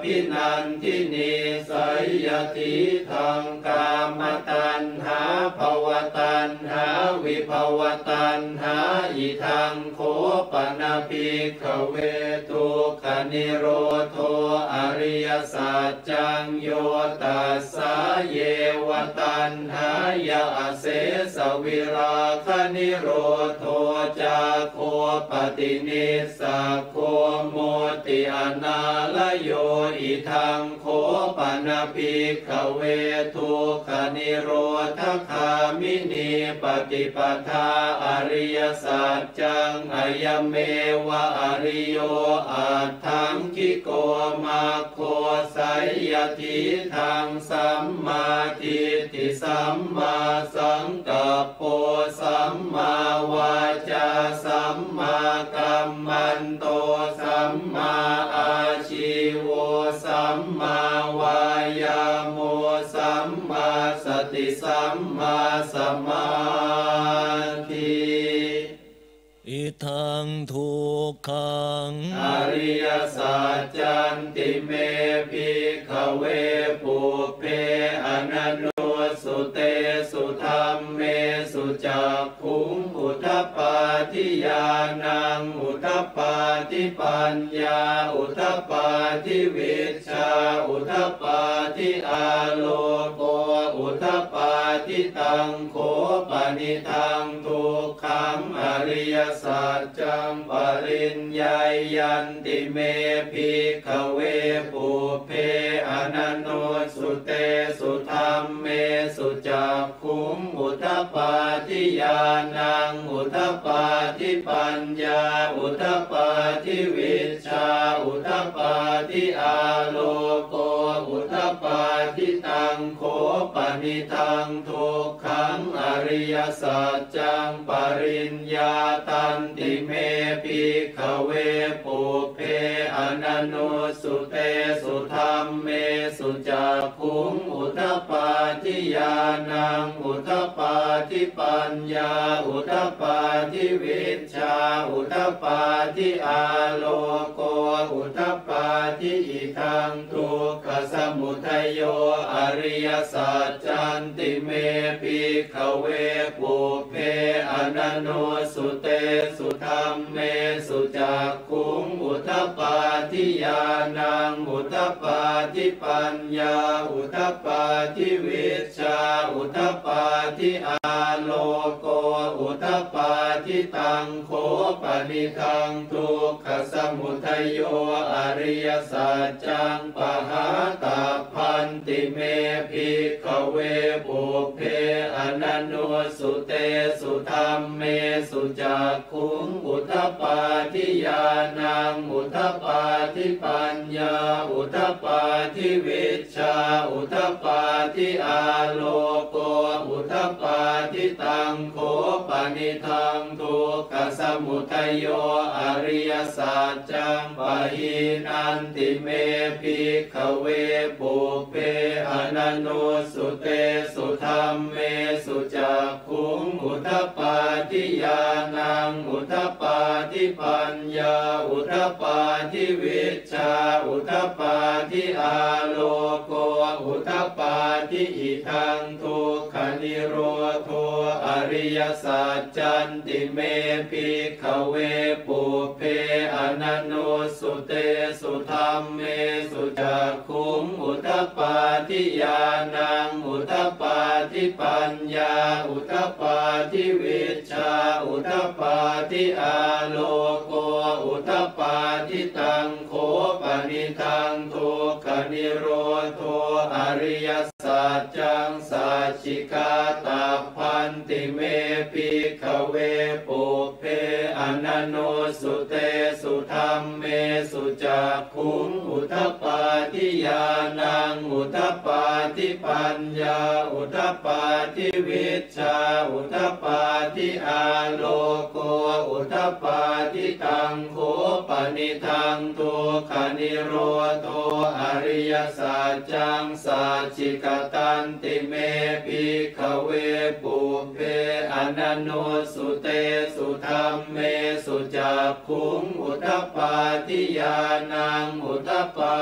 ภินันทินีสัยยติทังกามตัณหาภวตัณหาวิภวตัณหาอิทังโคปนะภิกขเวทุกขนิโรโธอริยสัจจังโยตัสสะเยวตัณหายาเสสวิราคนิโรโธจาโคปฏินิสสะโคโมติอนาลโยอิทังโคปนะภิกขเวทุกขนิโรธคามินีปฏิปทาอริยสัจจังอายเมวะอริโยอัตถังคิโกมาโคสัยยติทังสัมมาทิฏฐิสัมมาสังกัปโปสัมมาวาจาสัมมากัมมันโตสัมมาอาชีโวสัมมาวายาโมสัมมาสติสัมมาสมาธิอิทังทุกขังอริยสัจจันติเมภิกขเวปุเพอนันโนสุเตสุธัมเมสุจักขุงอุทปปาทิญาณังอุทปปาทิปัญญาอุทปปาทิวิชชาอุทปปาทิอาโลโกอุทปปาทิตังโคปนิทังทุกขังอริยสัจจังปริญญายันติเมภิกขเวปุเพอนันโนสุเตสุธัมเมสุจักขุงอุทปปาทิญาณังอุทปปาทิปัญญาอุทปปาทิวิชชาอุทปปาทิอาโลโกอุทปปาทิตังโคปนิทังทุกขังอริยสัจจังปริญญาตันติเมภิกขเวปุเพอนันโนสุเตสุธัมเมสุจักขุงอุทปปาทิญาณังอุทปปาทิปัญญาอุทปปาทิวิชชาอุทปปาทิอาโลโกอุทปปาทิอิทังทุกขสมุทัยโยอริยสัจจันติเมภิกขเวปุเพอนันโนสุเตสุธัมเมสุจักขุงอุทปปาทิญาณังอุทปปาทิปัญญาอุทปปาทิวิชชาอุทปปาทิอาโลโกอุทปปาทิตังโคปนิทังทุกขสมุทัยโยอริยสัจจังปหาตาพันติเมภิกขเวปุเพอนันโนสุเตสุธัมเมสุจักขุงอุทปปาทิญาณังอุทปปาทิปัญญาอุทปปาทิวิชชาอุทปปาทิอาโลโกอุทปปาทิตังโคปนิทังทุกขสมุทัยโยอริยสัจจังปหินันติเมภิกขเวปุเพอนันโนสุเตสุธัมเมสุจักขุงอุทปปาทิญาณังอุทปปาทิปัญญาอุทปปาทิวิชชาอุทปปาทิอาโลโกอุทปปาทิอิทังทุกขนิโรโธอริยสัจจันติเมภิกขเวปุเพอนันโนสุเตสุธัมเมสุจักขุงอุทปปาทิญาณังอุทปปาทิปัญญาอุทปปาทิวิชชาอุทปปาทิอาโลโกอุทปปาทิตังโคปนิทังทุกขนิโรโธอริยสัจจังสัจฉิกาตาพันติเมภิกขเวปุเพอนันโนสุเตสุธัมเมสุจักขุงอุทปปาทิญาณังอุทปปาทิปัญญาอุทปปาทิวิชชาอุทปปาทิอาโลโกอุทปปาทิตังโคปนิทังทุกขนิโรโธอริยสัจจังสัจฉิกตันติเมภิกขเวปุเพอนันโนสุเตสุธัมเมสุจักขุงอุทปปาทิญาณังอุทปปาทิป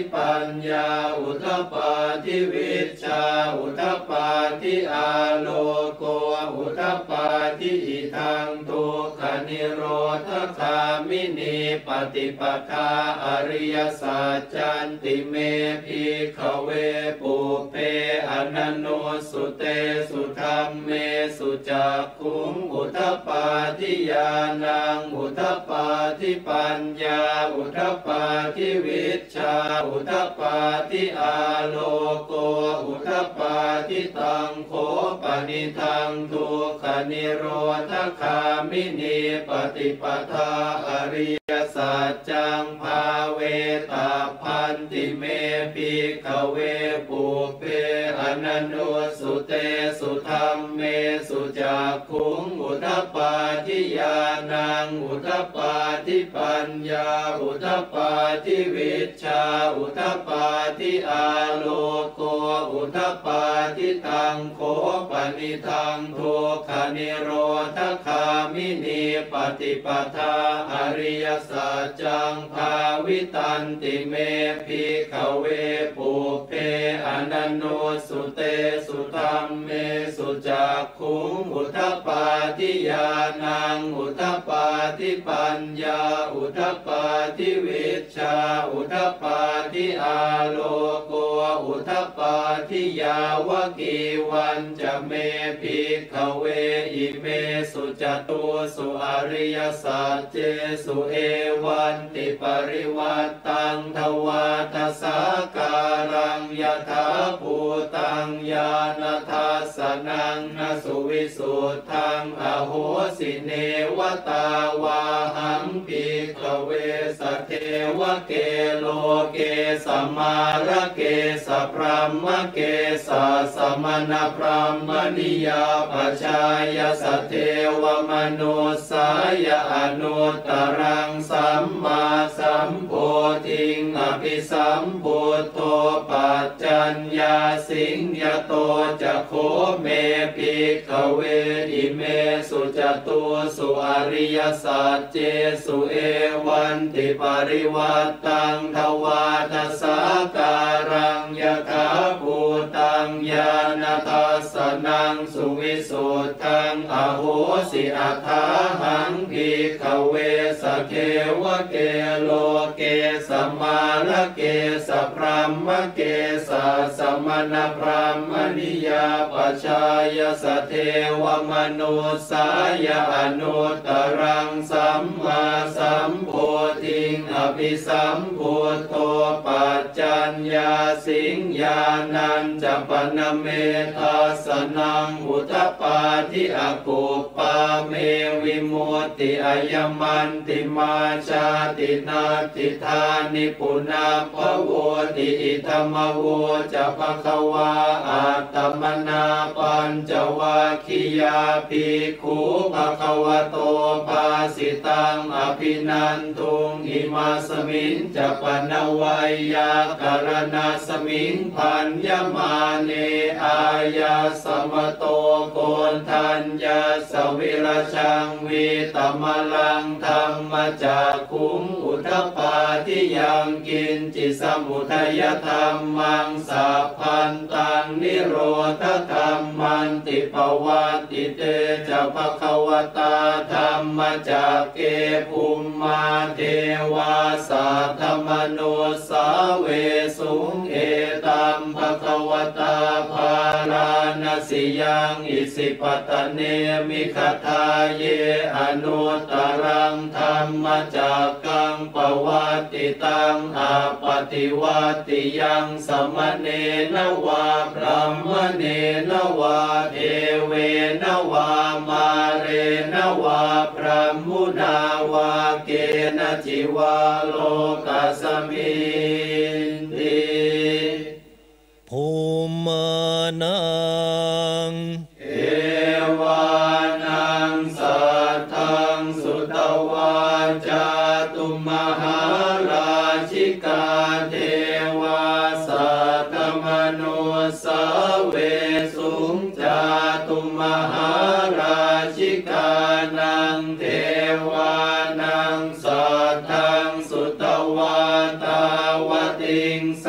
ปัญญาอุทธปาทิวิชชาอุทธปาทิอาโลโกอุทธปาทิอิทังทุกขนิโรธคามินีปฏิปทาอริยสัจจันติเมภิกขเวปุเพอนันโนสุเตสุธรรมเมสุจักขุงอุทธปาทิญาณังอุทธปาทิปัญญาอุทธปาทิวิชชาอุทธปาทิอาโลโกอุทธปาทิตังโคปนิทังทุกขนิโรธคามินีปฏิปทาอริยสัจจังภาเวตาพันติเมภิกขเวปุเพอนันโนสุเตสุธรรมเมสุจักขุงอุทธปาทิญาณังอุทธปาทิปัญญาอุทธปาทิวิชชาอุทธปาทิอาโลโกอุทธปาทิตังโคปนิทังทุกขนิโรธคามินีปฏิปทาอริยสัจจังภาวิตันติเมภิกขเวปุเพอนันโนสุเตสุธรรมเมสุจักขุงอุทธปาทิญาณังอุทธปาทิปัญญาอุทธปาทิวิชชาอุทธปาทิอาโลโกอุทธปาทิยาวกีวันจะเมภิกขเวอิเมสุจตุสุอริยสัจเจสุเอวันติปริวัตตังทวาทสาการังยถาภูตังญาณทัสสนังนสุวิสุทธังอโหสิเนวตาวาหังภิกขเวสเทวเกโลเกสมาระเกสพรหมเกสสมณพรหมนิยาปชายสเทวมนุสายอนุตตรังสัมมาสัมโพธิงอภิสัมพุทโธปัจจัญญาสิงยโตจะโคเมภิกขเวอิเมสุจตุสุอริยสัจเจสุเอวันติปริวัตตังทวาทสาการังยถาภูตังญาณทัสสนังสุวิสุทธังอโหสิอัฏฐาหังภิกขเวสเทวเกโลเกสมาระเกสพรหมเกสสมณพราหมณิยาปชายสเทวมนุสายอนุตตรังสัมมาสัมโพธิงอภิสัมพุทโธปัจจัญญาสิงญาณัญจปนเมทัสสนังอุทธปาทิอกุปปาเมวิมุตติอายมันติมาชาตินาติธานิปุนาภโวติอิธรรมโวจะภควาอัตตมนาปัญจวัคคียาภิกขุภควโตภาสิตังอภินันทุงอิมาสมิงจะปนวัยยาการณาสมิงพันยมาเนอายาสมโตโกนทัญญาสวิรชังวิตมลังธรรมจากขุงอุทธปาทิยังกินจิสมุทัยธรรมังสัพพันตังนิโรธธรรมันติปวัตติเตจะภควตาธรรมจากเกภูมิมาเทวาสัทธมโนสาเวสุงเอตัมภควตาภาราณสิยังอิสิปตเนมิคทาเยอนุตตรังธรรมจากกังปวัตติตังอาปฏิวัติยังสมเนนวาพรหมเนนวาเทเวนวามาเรนวาพรหมุนาวาเกณจิวาโลกัสมินติภูมานังเอวานังสัทธังสุตวาจาตุมหาราชิกาเทวาสัตตมโนสาเวสุงจาตุมหาราชิกานังเทวานังสัทธังสุตวาตาวติงส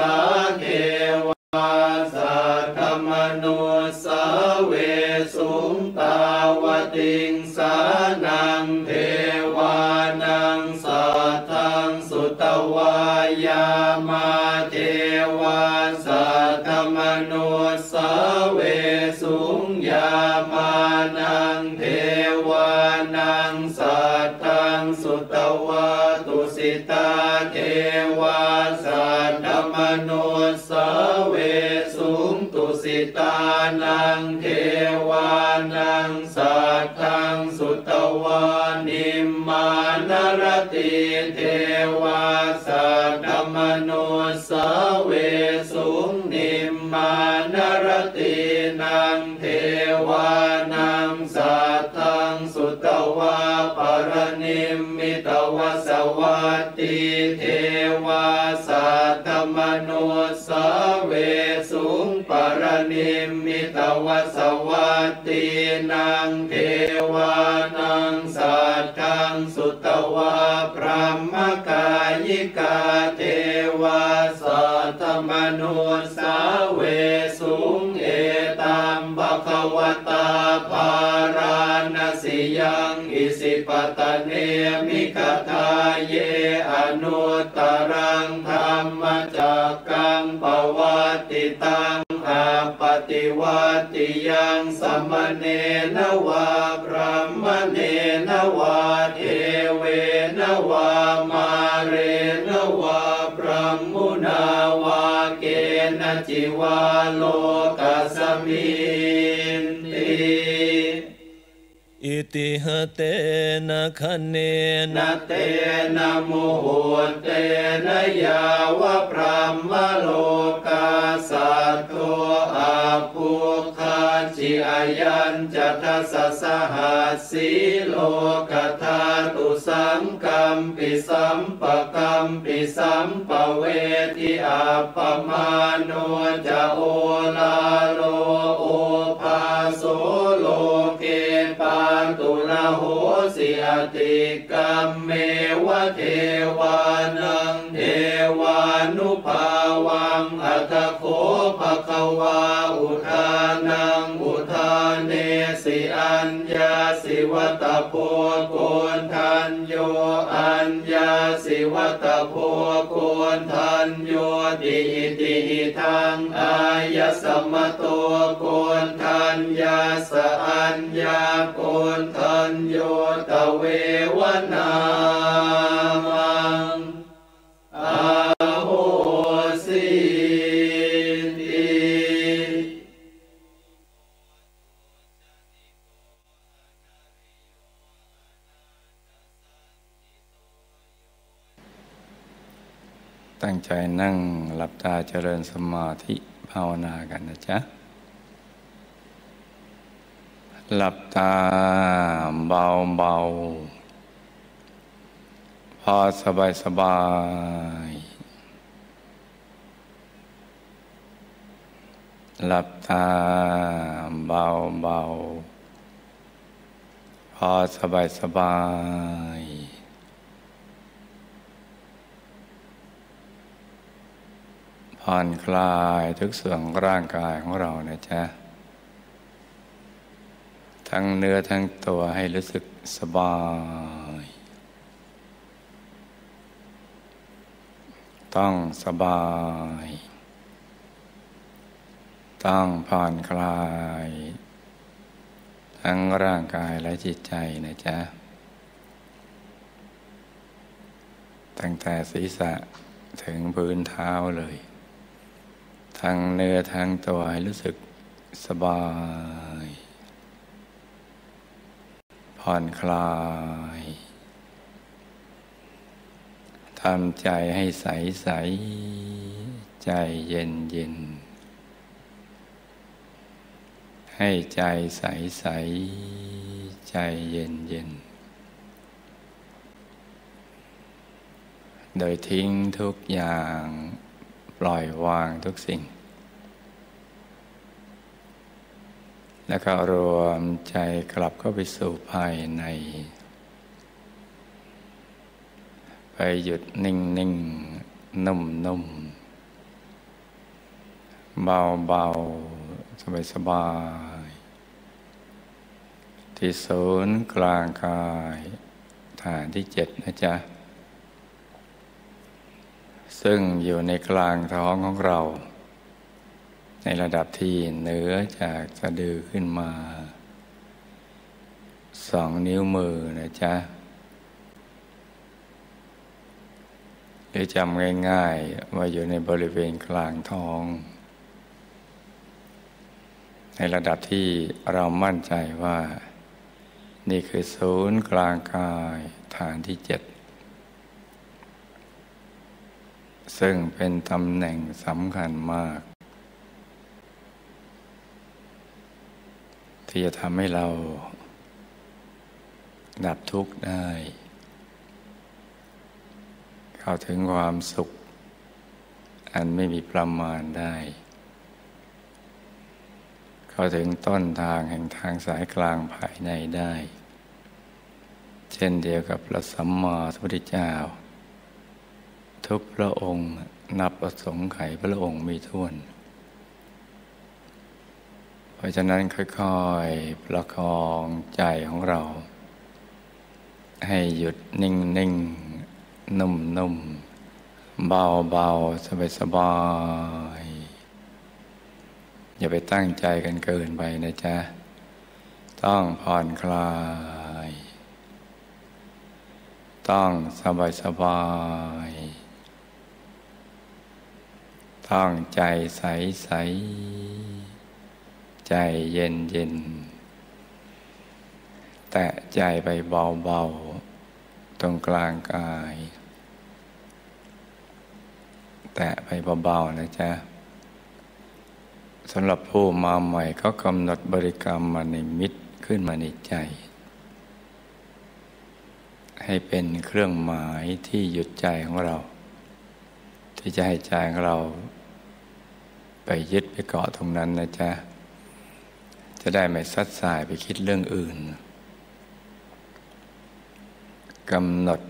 สัทธมนุสาเวสุงญามานังเทวานังสัทธังสุตวะตุสิตาเทวาสัทธมนุสาเวสุงตุสิตานังเทวานังสัทธังสุตวะนิมมานรติเทวาสัทธมนุสาเวสุงนิมมานรตินังเทวานังสัทธังสุตวะปรนิมมิตวสวัตติเทวาสัทธมนุสาเวสุงปรนิมมิตวสวัตตินังเทวานังสัทธังสุตวะพระมกายิกาเทวาสัทธมนุสาเวสุงเอตัมภควตาภาราณสิยังอิสิปตเนมิกทาเยอนุตตรังธรรมจักกังปวัตติตังอาปฏิวัติยังสมเนนวาพระมเนนวาเทเวนวามาเรนวาพระมุนาวาเกณจิวาโลกัสมินติอิติหเตนะคะเนนะเตนะโมโหเตนะยาวะพระมโลกาสัตโตอาภูคาจิอายัญจทัสสะหัสสีโลกธาตุสังกัมปิสัมปะกัมปิสัมปะเวทิอาปมาโนจะโอลาโลโอภาโสโลเกปาตุระโหสิอติกัมเมวะเทวานังเทวานุภาวังอัตโคภควาอุทานังอุทานเนสิอัญญาสิวัตโพโกนทันโยอัญญาสิวัตโพโกนทันโยติอิติหิทังอายสมโตโกนทันยาสอัญญาโกนทันโยตเววนามังอาโหสิติตั้งใจนั่งหลับตาเจริญสมาธิภาวนากันนะจ๊ะหลับตาเบาๆพอสบายหลับตาเบาๆพอสบายผ่อนคลายทุกส่วนของร่างกายของเรานะจ๊ะทั้งเนื้อทั้งตัวให้รู้สึกสบายต้องสบายต้องผ่อนคลายทั้งร่างกายและจิตใจนะจ๊ะตั้งแต่ศีรษะถึงพื้นเท้าเลยทั้งเนื้อทั้งตัวให้รู้สึกสบายผ่อนคลายทำใจให้ใสใสใจเย็นเย็นให้ใจใสใสใจเย็นเย็นโดยทิ้งทุกอย่างปล่อยวางทุกสิ่งแล้วก็รวมใจกลับเข้าไปสู่ภายในไปหยุดนิ่งๆนุ่มๆเบาๆสบายๆที่ศูนย์กลางกายฐานที่ 7นะจ๊ะซึ่งอยู่ในกลางท้องของเราในระดับที่เหนือจากสะดือขึ้นมา2 นิ้วมือนะจ๊ะหรือจำง่ายๆว่าอยู่ในบริเวณกลางท้องในระดับที่เรามั่นใจว่านี่คือศูนย์กลางกายฐานที่ 7ซึ่งเป็นตำแหน่งสำคัญมากที่จะทำให้เราดับทุกข์ได้เข้าถึงความสุขอันไม่มีประมาณได้เข้าถึงต้นทางแห่งทางสายกลางภายในได้เช่นเดียวกับพระสัมมาสัมพุทธเจ้าทุกพระองค์นับอสงไขยพระองค์มีถ้วนเพราะฉะนั้นค่อยๆประคองใจของเราให้หยุดนิ่งๆนุ่มๆเบาๆสบายๆอย่าไปตั้งใจกันเกินไปนะจ๊ะต้องผ่อนคลายต้องสบายๆต้องใจใสๆใจเย็นๆแตะใจไปเบาๆตรงกลางกายแตะไปเบาๆนะจ๊ะสำหรับผู้มาใหม่ก็กำหนดบริกรรมมาในมิตขึ้นมาในใจให้เป็นเครื่องหมายที่หยุดใจของเราที่จะให้ใจของเราไปยึดไปเกาะตรงนั้นนะจ๊ะจะได้ไม่ซัดสายไปคิดเรื่องอื่นกำหนด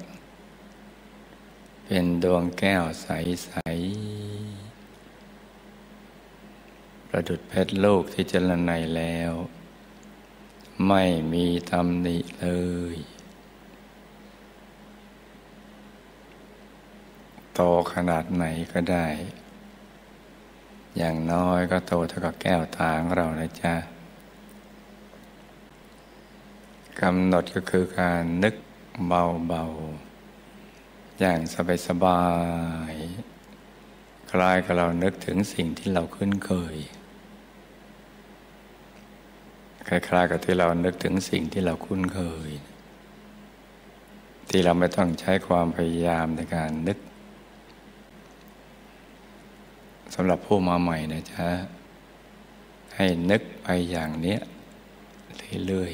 เป็นดวงแก้วใสๆประดุจเพชรลูกที่เจริญในแล้วไม่มีตำหนิเลยโตขนาดไหนก็ได้อย่างน้อยก็โตเท่ากับแก้วตาของเรานะจ๊ะกำหนดก็คือการนึกเบาๆอย่างสบายๆคล้ายกับเรานึกถึงสิ่งที่เราคุ้นเคยคล้ายๆกับที่เรานึกถึงสิ่งที่เราคุ้นเคยที่เราไม่ต้องใช้ความพยายามในการนึกสำหรับผู้มาใหม่นะจ๊ะให้นึกไปอย่างเนี้ยเรื่อย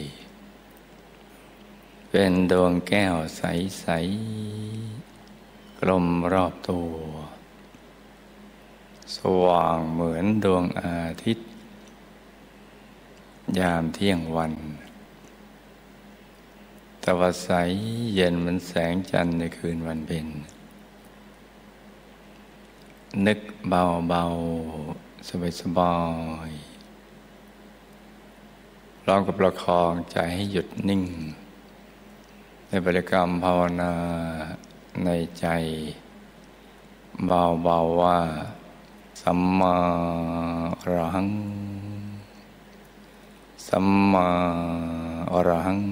ๆเป็นดวงแก้วใสๆกลมรอบตัวสว่างเหมือนดวงอาทิตย์ยามเที่ยงวันแต่ว่าใสเย็นเหมือนแสงจันทร์ในคืนวันเพ็ญนึกเบาๆสบายๆพร้อมกับประคองใจให้หยุดนิ่งในบริกรรมภาวนาในใจเบาๆว่าสัมมาอรหังสัมมาอรหัง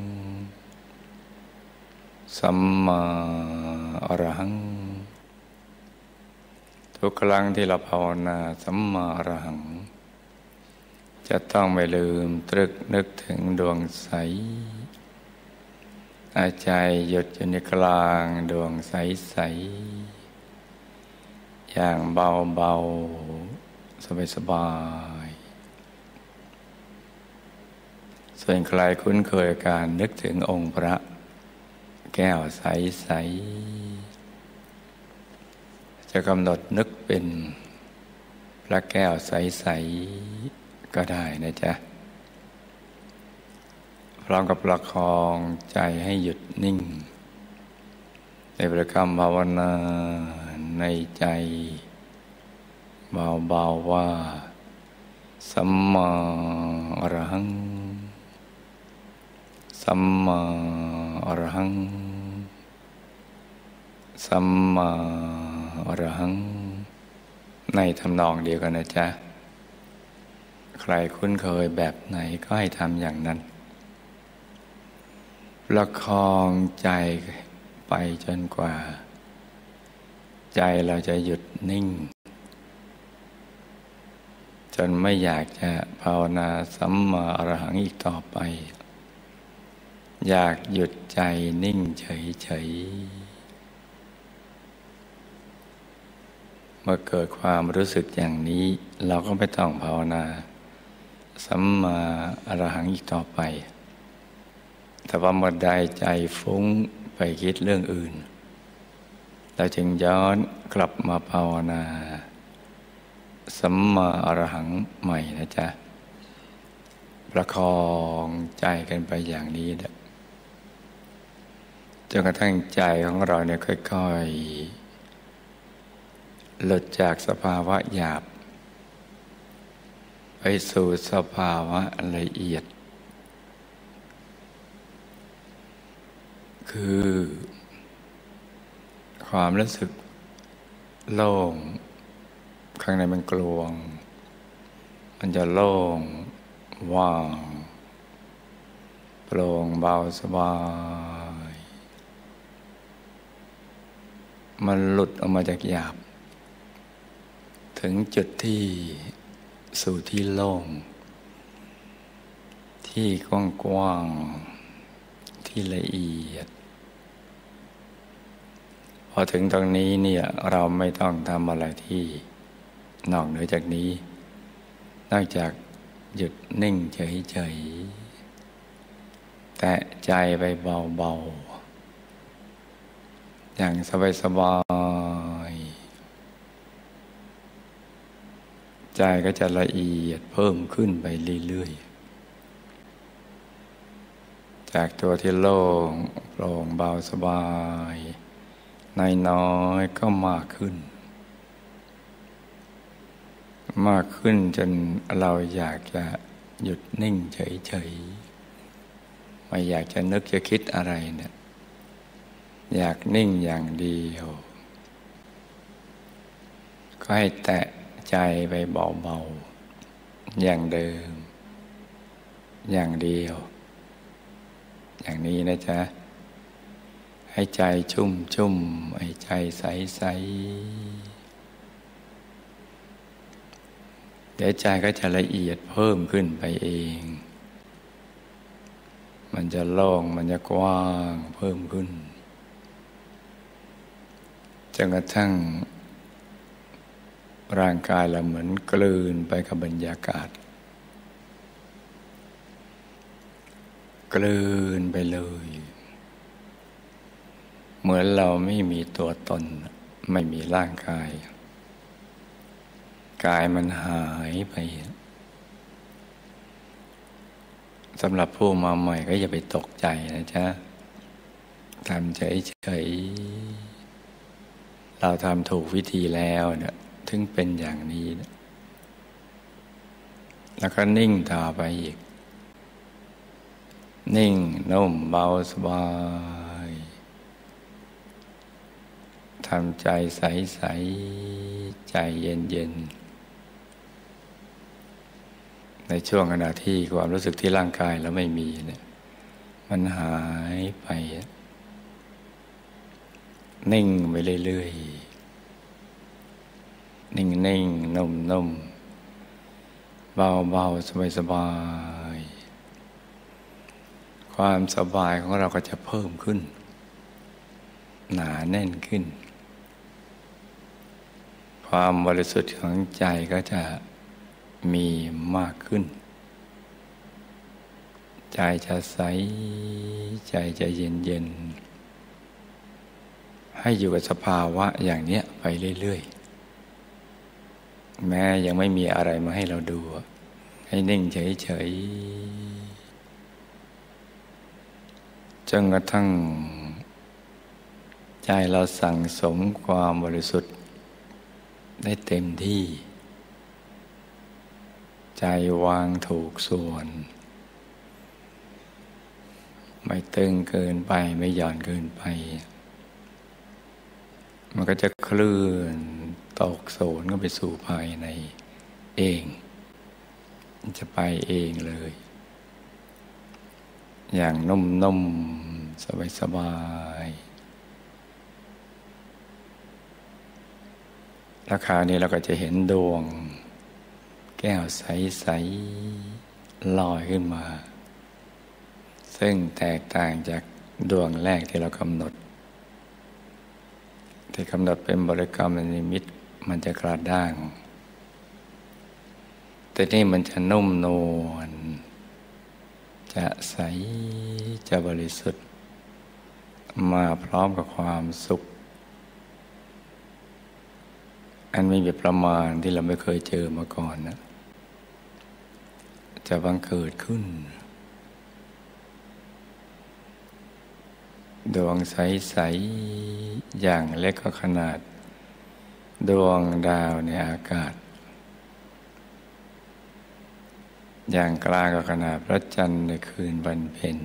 สัมมาอรหังทุกครั้งที่เราภาวนาสัมมาอรหังจะต้องไม่ลืมตรึกนึกถึงดวงใสใจหยุดอยู่ในกลางดวงใสๆอย่างเบาๆสบายๆส่วนใครคุ้นเคยการนึกถึงองค์พระแก้วใสๆจะกำหนดนึกเป็นพระแก้วใสๆก็ได้นะจ๊ะพร้อมกับประคองใจให้หยุดนิ่งในบริกรรมภาวนาในใจเบาๆว่าสัมมาอรหังสัมมาอรหังสัมมาอรหังในทำนองเดียวกันนะจ๊ะรคุ้นเคยแบบไหนก็ให้ทำอย่างนั้นประคองใจไปจนกว่าใจเราจะหยุดนิ่งจนไม่อยากจะภาวนาสัมมาอรหังอีกต่อไปอยากหยุดใจนิ่งเฉยๆเมื่อเกิดความรู้สึกอย่างนี้เราก็ไม่ต้องภาวนาสัมมาอรหังอีกต่อไปแต่ว่าเมื่อใดใจฟุ้งไปคิดเรื่องอื่นเราจึงย้อนกลับมาภาวนาสัมมาอรหังใหม่นะจ๊ะประคองใจกันไปอย่างนี้นะจนกระทั่งใจของเราเนี่ยค่อยๆหลุดจากสภาวะหยาบไปสู่สภาวะละเอียดคือความรู้สึกโล่งข้างในมันกลวงมันจะโล่งว่างโปร่งเบาสบายมันหลุดออกมาจากหยาบถึงจุดที่สู่ที่โล่งที่กว้างๆที่ละเอียดพอถึงตรงนี้เนี่ยเราไม่ต้องทำอะไรที่นอกเหนือจากนี้นอกจากหยุดนิ่งเฉยๆแตะใจไปเบาๆอย่างสบายๆใจก็จะละเอียดเพิ่มขึ้นไปเรื่อยๆจากตัวที่โล่งโปร่งเบาสบายน้อยๆก็มากขึ้นจนเราอยากจะหยุดนิ่งเฉยๆไม่อยากจะนึกจะคิดอะไรเนี่ยอยากนิ่งอย่างเดียวก็ให้แตะใจไปเบาๆอย่างเดิมอย่างเดียวอย่างนี้นะจ๊ะให้ใจชุ่มให้ใจใสเดี๋ยวใจก็จะละเอียดเพิ่มขึ้นไปเองมันจะโล่งมันจะกว้างเพิ่มขึ้นจนกระทั่งร่างกายเราเหมือนกลืนไปกับบรรยากาศกลืนไปเลยเหมือนเราไม่มีตัวตนไม่มีร่างกายกายมันหายไปสำหรับผู้มาใหม่ก็อย่าไปตกใจนะจ๊ะทำเฉยๆเราทำถูกวิธีแล้วเนี่ยถึงเป็นอย่างนี้นะแล้วก็นิ่งต่อไปอีกนิ่งนุ่มเบาสบายทำใจใสๆใจเย็นๆในช่วงขณะที่ความรู้สึกที่ร่างกายเราไม่มีเนี่ยมันหายไปนิ่งไปเรื่อยๆนิ่งๆนุ่มๆเบาๆสบายๆความสบายของเราก็จะเพิ่มขึ้นหนาแน่นขึ้นความบริสุทธิ์ของใจก็จะมีมากขึ้นใจจะใสใจจะเย็นๆให้อยู่กับสภาวะอย่างนี้ไปเรื่อยๆแม้ยังไม่มีอะไรมาให้เราดูให้นิ่งเฉยๆจนกระทั่งใจเราสั่งสมความบริสุทธิ์ได้เต็มที่ใจวางถูกส่วนไม่ตึงเกินไปไม่หย่อนเกินไปมันก็จะเคลื่อนตกโสนเข้าไปสู่ภายในเองจะไปเองเลยอย่างนุ่มๆสบายๆแล้วคราวนี้เราก็จะเห็นดวงแก้วใสๆลอยขึ้นมาซึ่งแตกต่างจากดวงแรกที่เรากำหนดเป็นบริกรรมนิมิตมันจะกระด้างแต่นี่มันจะนุ่มนวลจะใสจะบริสุทธิ์มาพร้อมกับความสุขอันไม่มีประมาณที่เราไม่เคยเจอมาก่อนนะจะบังเกิดขึ้นดวงใสๆอย่างเล็กก็ขนาดดวงดาวในอากาศอย่างกลางก็ขนาดพระจันทร์ในคืนวันเพ็ญ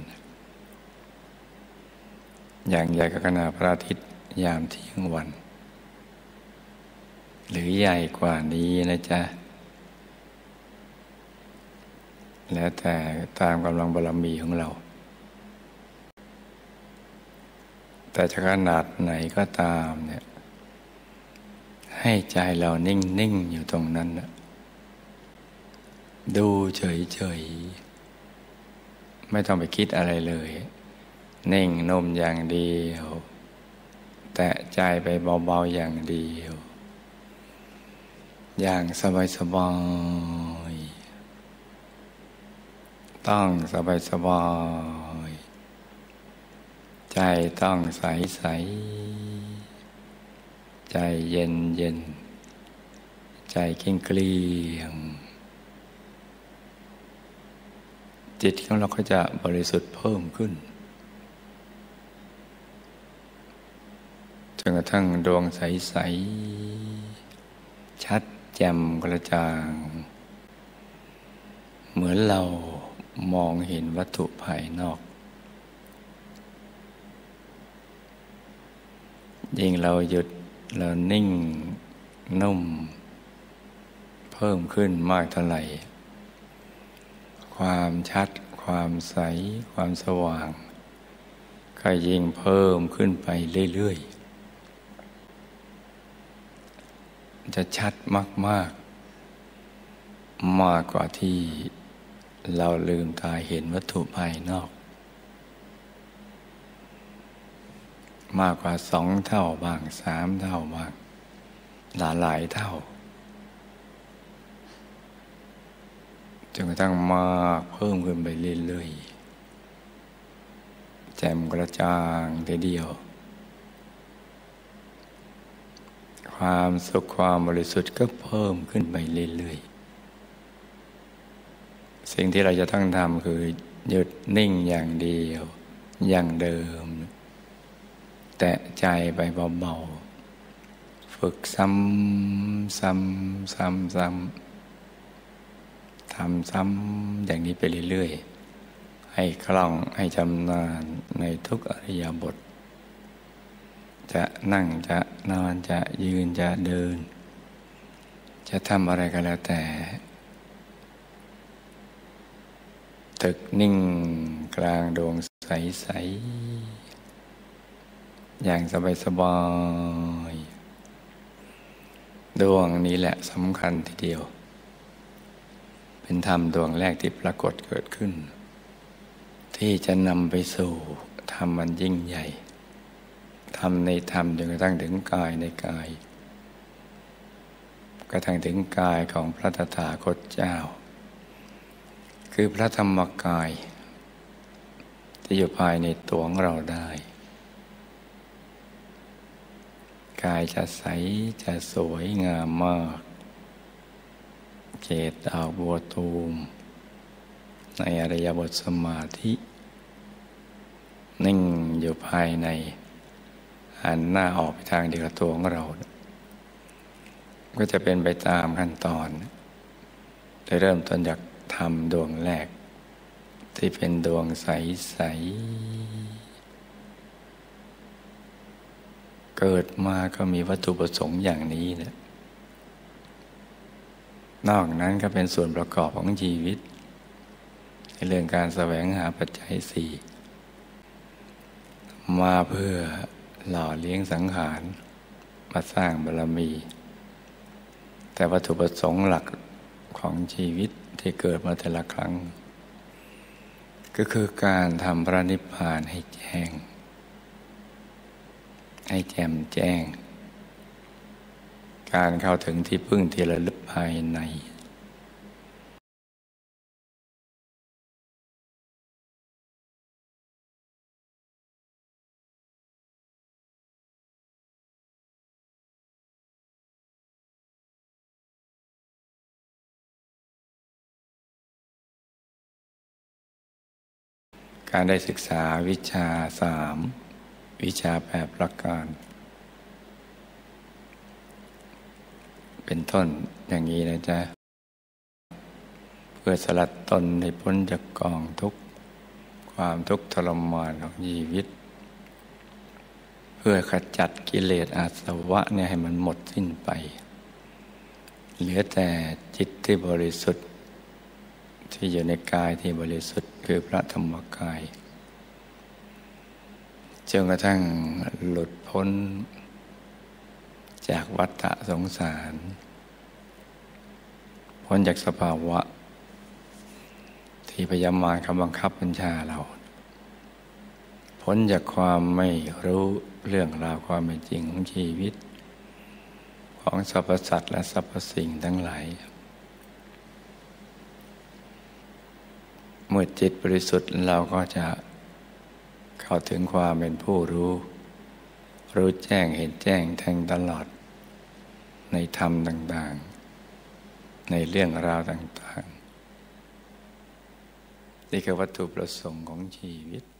อย่างใหญ่ก็ขนาดพระอาทิตย์ยามเที่ยงวันหรือใหญ่กว่านี้นะจ๊ะแล้วแต่ตามกำลังบารมีของเราแต่จะขนาดไหนก็ตามเนี่ยให้ใจเรานิ่งๆอยู่ตรงนั้นนะดูเฉยๆไม่ต้องไปคิดอะไรเลยนิ่งนุ่มอย่างเดียวแตะใจไปเบาๆอย่างเดียวอย่างสบายๆต้องสบายๆใจต้องใสๆใจเย็นใจเกลี้ยงจิตของเราก็จะบริสุทธิ์เพิ่มขึ้นจนกระทั่งดวงใสๆชัดแจ่มกระจ่างเหมือนเรามองเห็นวัตถุภายนอกยิ่งเราหยุดเรานิ่งนุ่มเพิ่มขึ้นมากเท่าไหร่ความชัดความใสความสว่างก็ยิ่งเพิ่มขึ้นไปเรื่อยๆจะชัดมากๆมากกว่าที่เราลืมตาเห็นวัตถุภายนอกมากกว่า2 เท่าบ้าง3 เท่าบ้างหลายเท่าจนกระทั่งมากเพิ่มขึ้นไปเรื่อยๆแจ่มกระจ่างทีเดียวความสุขความบริสุทธิ์ก็เพิ่มขึ้นไปเรื่อยๆสิ่งที่เราจะต้องทำคือหยุดนิ่งอย่างเดียวอย่างเดิมแตะใจไปเบาๆฝึกซ้ำทำซ้ำอย่างนี้ไปเรื่อยๆให้คล่องให้ชำนาญในทุกอิริยาบถจะนั่งจะนอนจะยืนจะเดินจะทำอะไรก็แล้วแต่ตึกนิ่งกลางดวงใสๆอย่างสบายๆดวงนี้แหละสำคัญทีเดียวเป็นธรรมดวงแรกที่ปรากฏเกิดขึ้นที่จะนำไปสู่ธรรมมันยิ่งใหญ่ธรรมในธรรมจนกระทั่งถึงกายในกายกระทั่งถึงกายของพระตถาคตเจ้าคือพระธรรมกายที่อยู่ภายในตัวของเราได้กายจะใสจะสวยงามมากเกศดอกบัวตูมในอริยบทสมาธินิ่งอยู่ภายในหันหน้าออกไปทางเดียวกับตัวของเราก็จะเป็นไปตามขั้นตอนโดยเริ่มต้นจากธรรมดวงแรกที่เป็นดวงใสๆเกิดมาก็มีวัตถุประสงค์อย่างนี้นะนอกนั้นก็เป็นส่วนประกอบของชีวิตในเรื่องการแสวงหาปัจจัยสี่มาเพื่อหล่อเลี้ยงสังขารมาสร้างบารมีแต่วัตถุประสงค์หลักของชีวิตที่เกิดมาแต่ละครั้งก็คือการทำพระนิพพานให้แจ้งให้แจ่มแจ้งการเข้าถึงที่พึ่งที่ระลึกภายในการได้ศึกษาวิชา3 วิชา8 ประการเป็นต้นอย่างนี้นะจ๊ะเพื่อสลัดตนให้พ้นจากกองทุกข์ความทุกข์ทรมานของชีวิตเพื่อขจัดกิเลสอาสวะเนี่ยให้มันหมดสิ้นไปเหลือแต่จิตที่บริสุทธิ์ที่อยู่ในกายที่บริสุทธิ์คือพระธรรมกายจนกระทั่งหลุดพ้นจากวัฏสงสารพ้นจากสภาวะที่พยามารเขาบังคับบัญชาเราพ้นจากความไม่รู้เรื่องราวความเป็นจริงของชีวิตของสรรพสัตว์และสรรพสิ่งทั้งหลายเมื่อจิตบริสุทธิ์เราก็จะเข้าถึงความเป็นผู้รู้แจ้งเห็นแจ้งแทงตลอดในธรรมต่างๆในเรื่องราวต่างๆนี่คือวัตถุประสงค์ของชีวิต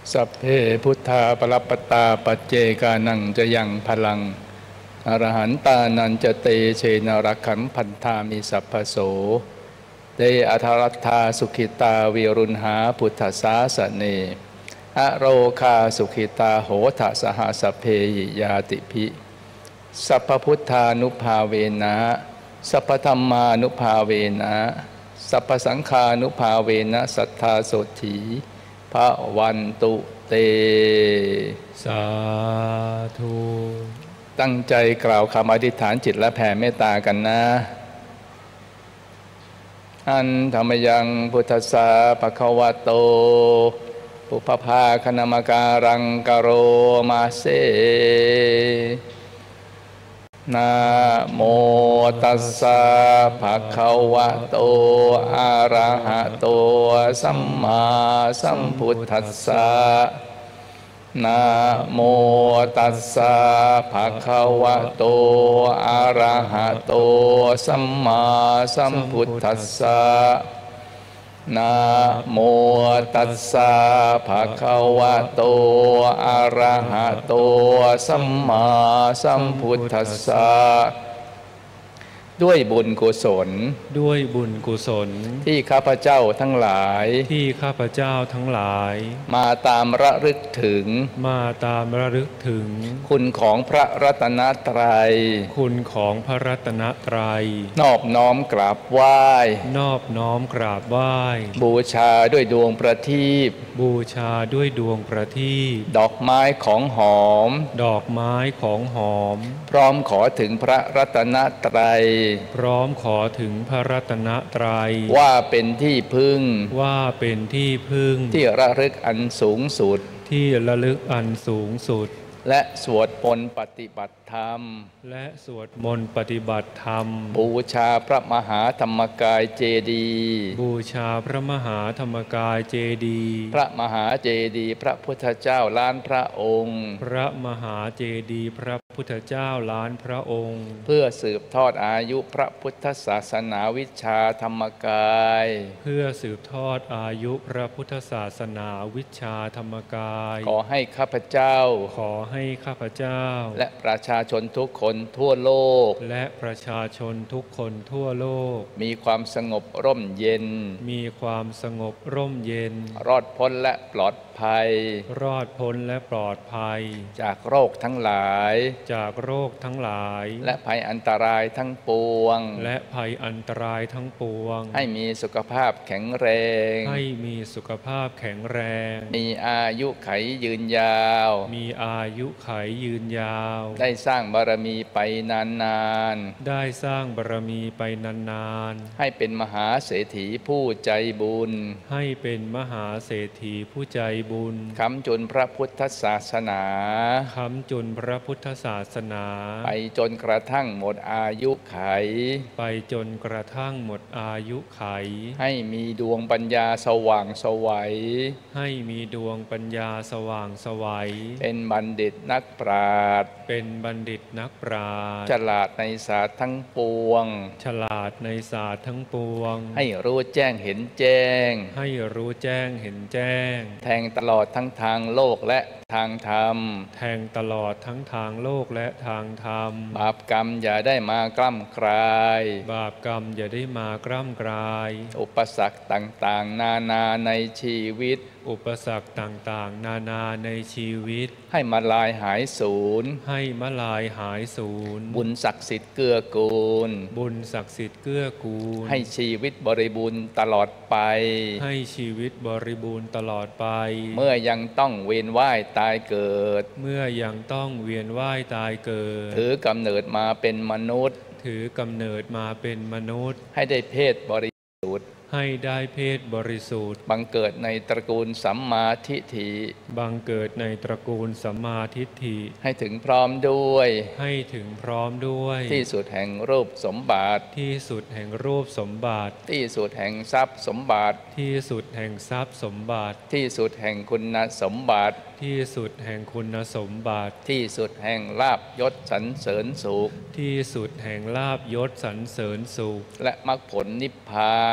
สัพเพพุทธาปรัปปตาปัจเจกานังจะยังพลังอรหันตานันจะเตเชนรักขันพันธามิสัพพโสเตอัทรัตถาสุขิตาวิรุณหาพุทธสาสเนอโรคาสุขิตาโหทะสหสเพหิยาติภิสัพพพุทธานุภาเวนะสัพพธัมมานุภาเวนะสัพพสังฆานุภาเวนะสัทธาโสถีพระวันตุเตสาธุตั้งใจกล่าวคำอธิษฐานจิตและแผ่เมตตากันนะอันธรรมยังพุทธัสสะภะคะวะโตปุพพาคณมการังกโรมาเสนะโมตัสสะภะคะวะโตอะระหะโตสัมมาสัมพุทธัสสะนะโมตัสสะภะคะวะโตอะระหะโตสัมมาสัมพุทธัสสะนะโมตัสสะภะคะวะโตอะระหะโตสัมมาสัมพุทธัสสะด้วยบุญกุศลด้วยบุญกุศลที่ข้าพเจ้าทั้งหลายที่ข้าพเจ้าทั้งหลายมาตามระลึกถึงคุณของพระรัตนตรัยคุณของพระรัตนตรัยนอบน้อมกราบไหว้บูชาด้วยดวงประทีปดอกไม้ของหอมพร้อมขอถึงพระรัตนตรัยว่าเป็นที่พึ่งที่ระลึกอันสูงสุดและสวดมนต์ปฏิบัติธรรมบูชาพระมหาธรรมกายเจดีย์พระมหาเจดีย์พระพุทธเจ้าล้านพระองค์เพื่อสืบทอดอายุพระพุทธศาสนาวิชาธรรมกายขอให้ข้าพเจ้าและประชาชนทุกคนทั่วโลกมีความสงบร่มเย็นรอดพ้นและปลอดภัยจากโรคทั้งหลายและภัยอันตรายทั้งปวงให้มีสุขภาพแข็งแรงมีอายุขัยยืนยาวได้สร้างบารมีไปนานๆให้เป็นมหาเศรษฐีผู้ใจบุญค้ำจุนพระพุทธศาสนาไปจนกระทั่งหมดอายุไขให้มีดวงปัญญาสว่างไสวเป็นบัณฑิตนักปราชญ์ฉลาดในศาสตร์ทั้งปวงให้รู้แจ้งเห็นแจ้งแทงตลอดทั้งทางโลกและทางธรรมบาปกรรมอย่าได้มากล้ำกลายอุปสรรคต่างๆนานาในชีวิตให้มาลายหายสูญบุญศักดิ์สิทธิ์เกื้อกูลให้ชีวิตบริบูรณ์ตลอดไปเมื่อยังต้องเวียนว่ายตายเกิดถือกำเนิดมาเป็นมนุษย์ให้ได้เพศบริสุทธิ์บังเกิดในตระกูลสัมมาทิฏฐิให้ถึงพร้อมด้วยที่สุดแห่งรูปสมบัติที่สุดแห่งทรัพย์สมบัติที่สุดแห่งคุณสมบัติที่สุดแห่งลาภยศสรรเสริญสุขและมรรคผลนิพพาน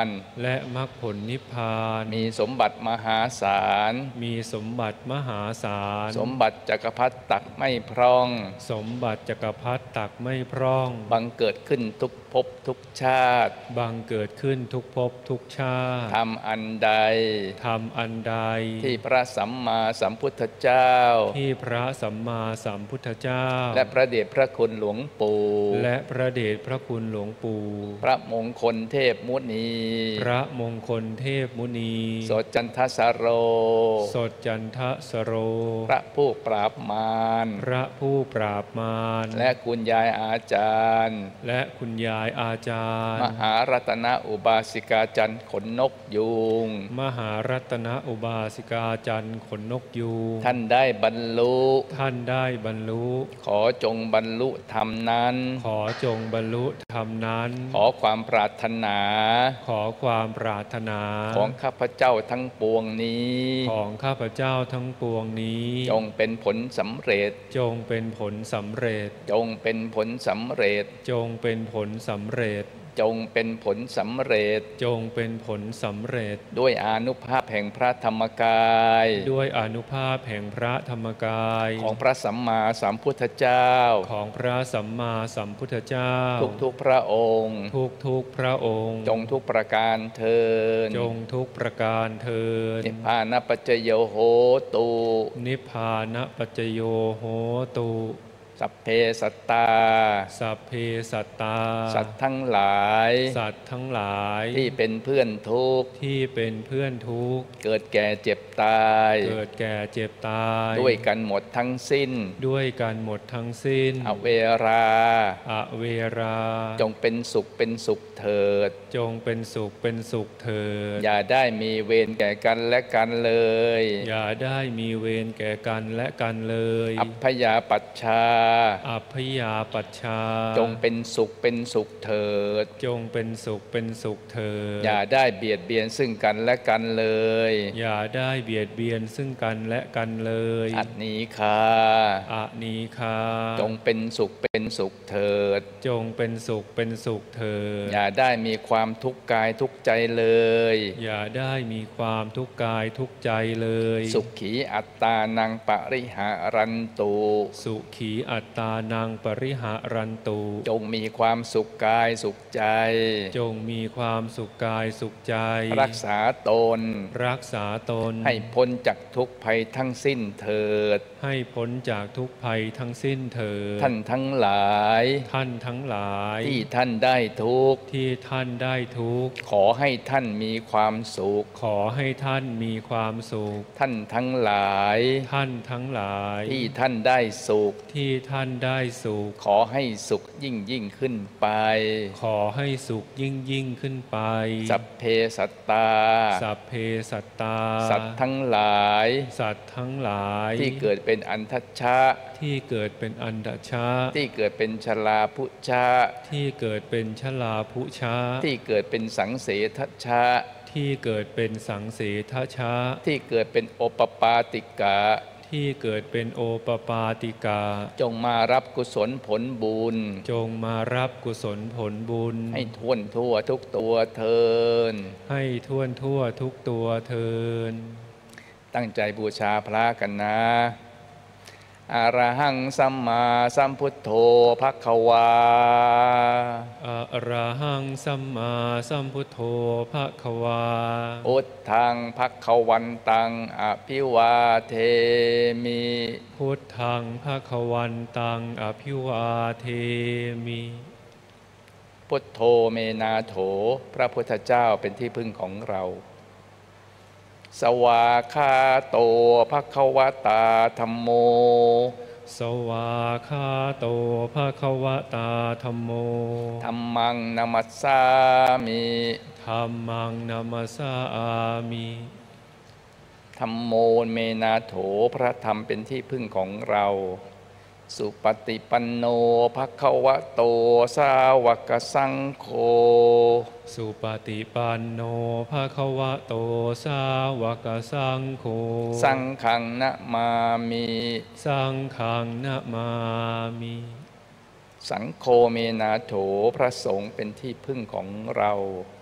และมรรคผลนิพพานมีสมบัติมหาศาลมีสมบัติมหาศาลสมบัติจักรพรรดิตักไม่พร่องสมบัติจักรพรรดิตักไม่พร่องบังเกิดขึ้นทุกภพทุกชาติบังเกิดขึ้นทุกภพทุกชาติทำอันใดทำอันใดที่พระสัมมาสัมพุทธเจ้าที่พระสัมมาสัมพุทธเจ้าและพระเดชพระคุณหลวงปู่และพระเดชพระคุณหลวงปู่พระมงคลเทพมุนีพระมงคลเทพมุนีสดจันทสโรสดจันทสโรพระผู้ปราบมารพระผู้ปราบมารและคุณยายอาจารย์และคุณยายอาจารย์มหารัตนอุบาสิกาจันทร์ขนนกยูงมหารัตนอุบาสิกาจันทร์ขนนกยูงท่านได้บรรลุท่านได้บรรลุขอจงบรรลุธรรมนั้นขอจงบรรลุธรรมนั้นขอความปรารถนาขอความปรารถนาของข้าพเจ้าทั้งปวงนี้ของข้าพเจ้าทั้งปวงนี้จงเป็นผลสำเร็จจงเป็นผลสำเร็จจงเป็นผลสำเร็จจงเป็นผลสำเร็จจงเป็นผลสำเร็จจงเป็นผลสำเร็จด้วยอานุภาพแห่งพระธรรมกายด้วยอานุภาพแห่งพระธรรมกายของพระสัมมาสัมพุทธเจ้าของพระสัมมาสัมพุทธเจ้าทุกพระองค์ทุกพระองค์จงทุกประการเทินจงทุกประการเทินนิพพานปัจจโยโหตุนิพพานปัจจโยโหตุสัพเพสัตตาสัพเพสัตตาสัตว์ทั้งหลายสัตว์ทั้งหลายที่เป็นเพื่อนทุกข์ที่เป็นเพื่อนทุกข์เกิดแก่เจ็บตายเกิดแก่เจ็บตายด้วยกันหมดทั้งสิ้นด้วยกันหมดทั้งสิ้นอเวราจงเป็นสุขเป็นสุขเถิดจงเป็นสุขเป็นสุขเถิดอย่าได้มีเวรแก่กันและกันเลยอย่าได้มีเวรแก่กันและกันเลยอัพพยาปัชชาอัพยาปัชชาจงเป็นสุขเป็นสุขเถิดจงเป็นสุขเป็นสุขเถิดอย่าได้เบียดเบียนซึ่งกันและกันเลยอย่าได้เบียดเบียนซึ่งกันและกันเลยอัตนีคาอะนีคาจงเป็นสุขเป็นสุขเถิดจงเป็นสุขเป็นสุขเถิดอย่าได้มีความทุกข์กายทุกข์ใจเลยอย่าได้มีความทุกข์กายทุกข์ใจเลยสุขีอัตตานังปริหารันตุสุขีอัตตานังปริหารันตุจงมีความสุขกายสุขใจจงมีความสุขกายสุขใจรักษาตนรักษาตนให้พ้นจากทุกภัยทั้งสิ้นเถิดให้พ้นจากทุกภัยทั้งสิ้นเถิดท่านทั้งหลายท่านทั้งหลายที่ท่านได้ทุกข์ที่ท่านได้ทุกข์ขอให้ท่านมีความสุขขอให้ท่านมีความสุขท่านทั้งหลายท่านทั้งหลายที่ท่านได้สุขที่ท่านได้สุขขอให้สุขยิ่งยิ่งขึ้นไปขอให้สุขยิ่งยิ่งขึ้นไปสัพเพสัตตาสัพเพสัตตาสัตว์ทั้งหลายสัตว์ทั้งหลายที่เกิดเป็นอันทัชชะที่เกิดเป็นอันทัชชะที่เกิดเป็นชลาภุชะที่เกิดเป็นชลาภุชะที่เกิดเป็นสังเสทัชชะที่เกิดเป็นสังเสทัชชะที่เกิดเป็นโอปปาติกะที่เกิดเป็นโอปปาติกาจงมารับกุศลผลบุญจงมารับกุศลผลบุญให้ท่วนทั่วทุกตัวเทินให้ท่วนทั่วทุกตัวเทินตั้งใจบูชาพระกันนะอะระหังสัมมาสัมพุทโธภควาอะระหังสัมมาสัมพุทโธภควาพุทธังภควันตังอภิวาเทมิพุทธังภควันตังอภิวาเทมิพุทโธเมนาโถพระพุทธเจ้าเป็นที่พึ่งของเราสวาคาโตภควตาธัมโมสวาคาโตภควตาธัมโมธัมมังนัมสสามิธัมมังนัมสสามิธัมโมเมนาโถพระธรรมเป็นที่พึ่งของเราสุปฏิปันโนภควโตสาวกสังโฆสุปฏิปันโนภควโตสาวกสังโฆสังฆังนะมามิสังฆังนะมามิสังโฆเมนาโถพระสงฆ์เป็นที่พึ่งของเรา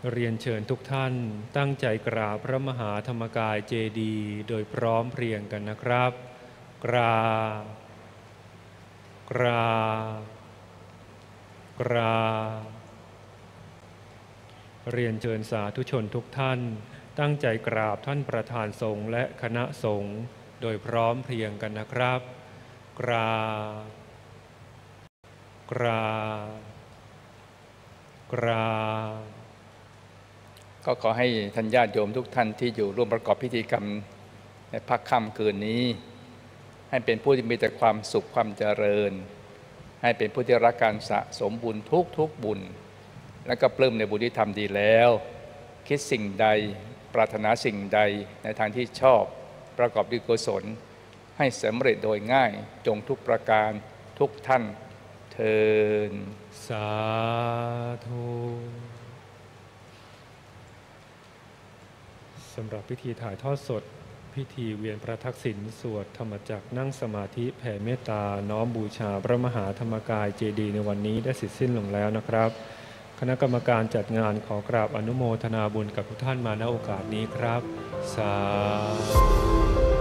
เรียนเชิญทุกท่านตั้งใจกราบพระมหาธรรมกายเจดีย์โดยพร้อมเพรียงกันนะครับกราบกราบกราบเรียนเชิญสาธุชนทุกท่านตั้งใจกราบท่านประธานสงฆ์และคณะสงฆ์โดยพร้อมเพรียงกันนะครับกราบกราบกราบก็ขอให้ท่านญาติโยมทุกท่านที่อยู่ร่วมประกอบพิธีกรรมในภาคค่ำคืนนี้ให้เป็นผู้ที่มีแต่ความสุขความเจริญให้เป็นผู้ที่รักการสะสมบุญทุกบุญและก็ปลื้มในบุญที่ทำดีแล้วคิดสิ่งใดปรารถนาสิ่งใดในทางที่ชอบประกอบด้วยกุศลให้สำเร็จโดยง่ายจงทุกประการทุกท่านเทินสาธุสำหรับพิธีถ่ายทอดสดพิธีเวียนประทักษิณสวดธรรมจักรนั่งสมาธิแผ่เมตตาน้อมบูชาพระมหาธรรมกายเจดีย์ในวันนี้ได้เสร็จสิ้นลงแล้วนะครับคณะกรรมการจัดงานขอกราบอนุโมทนาบุญกับทุกท่านมาณโอกาสนี้ครับสาธุ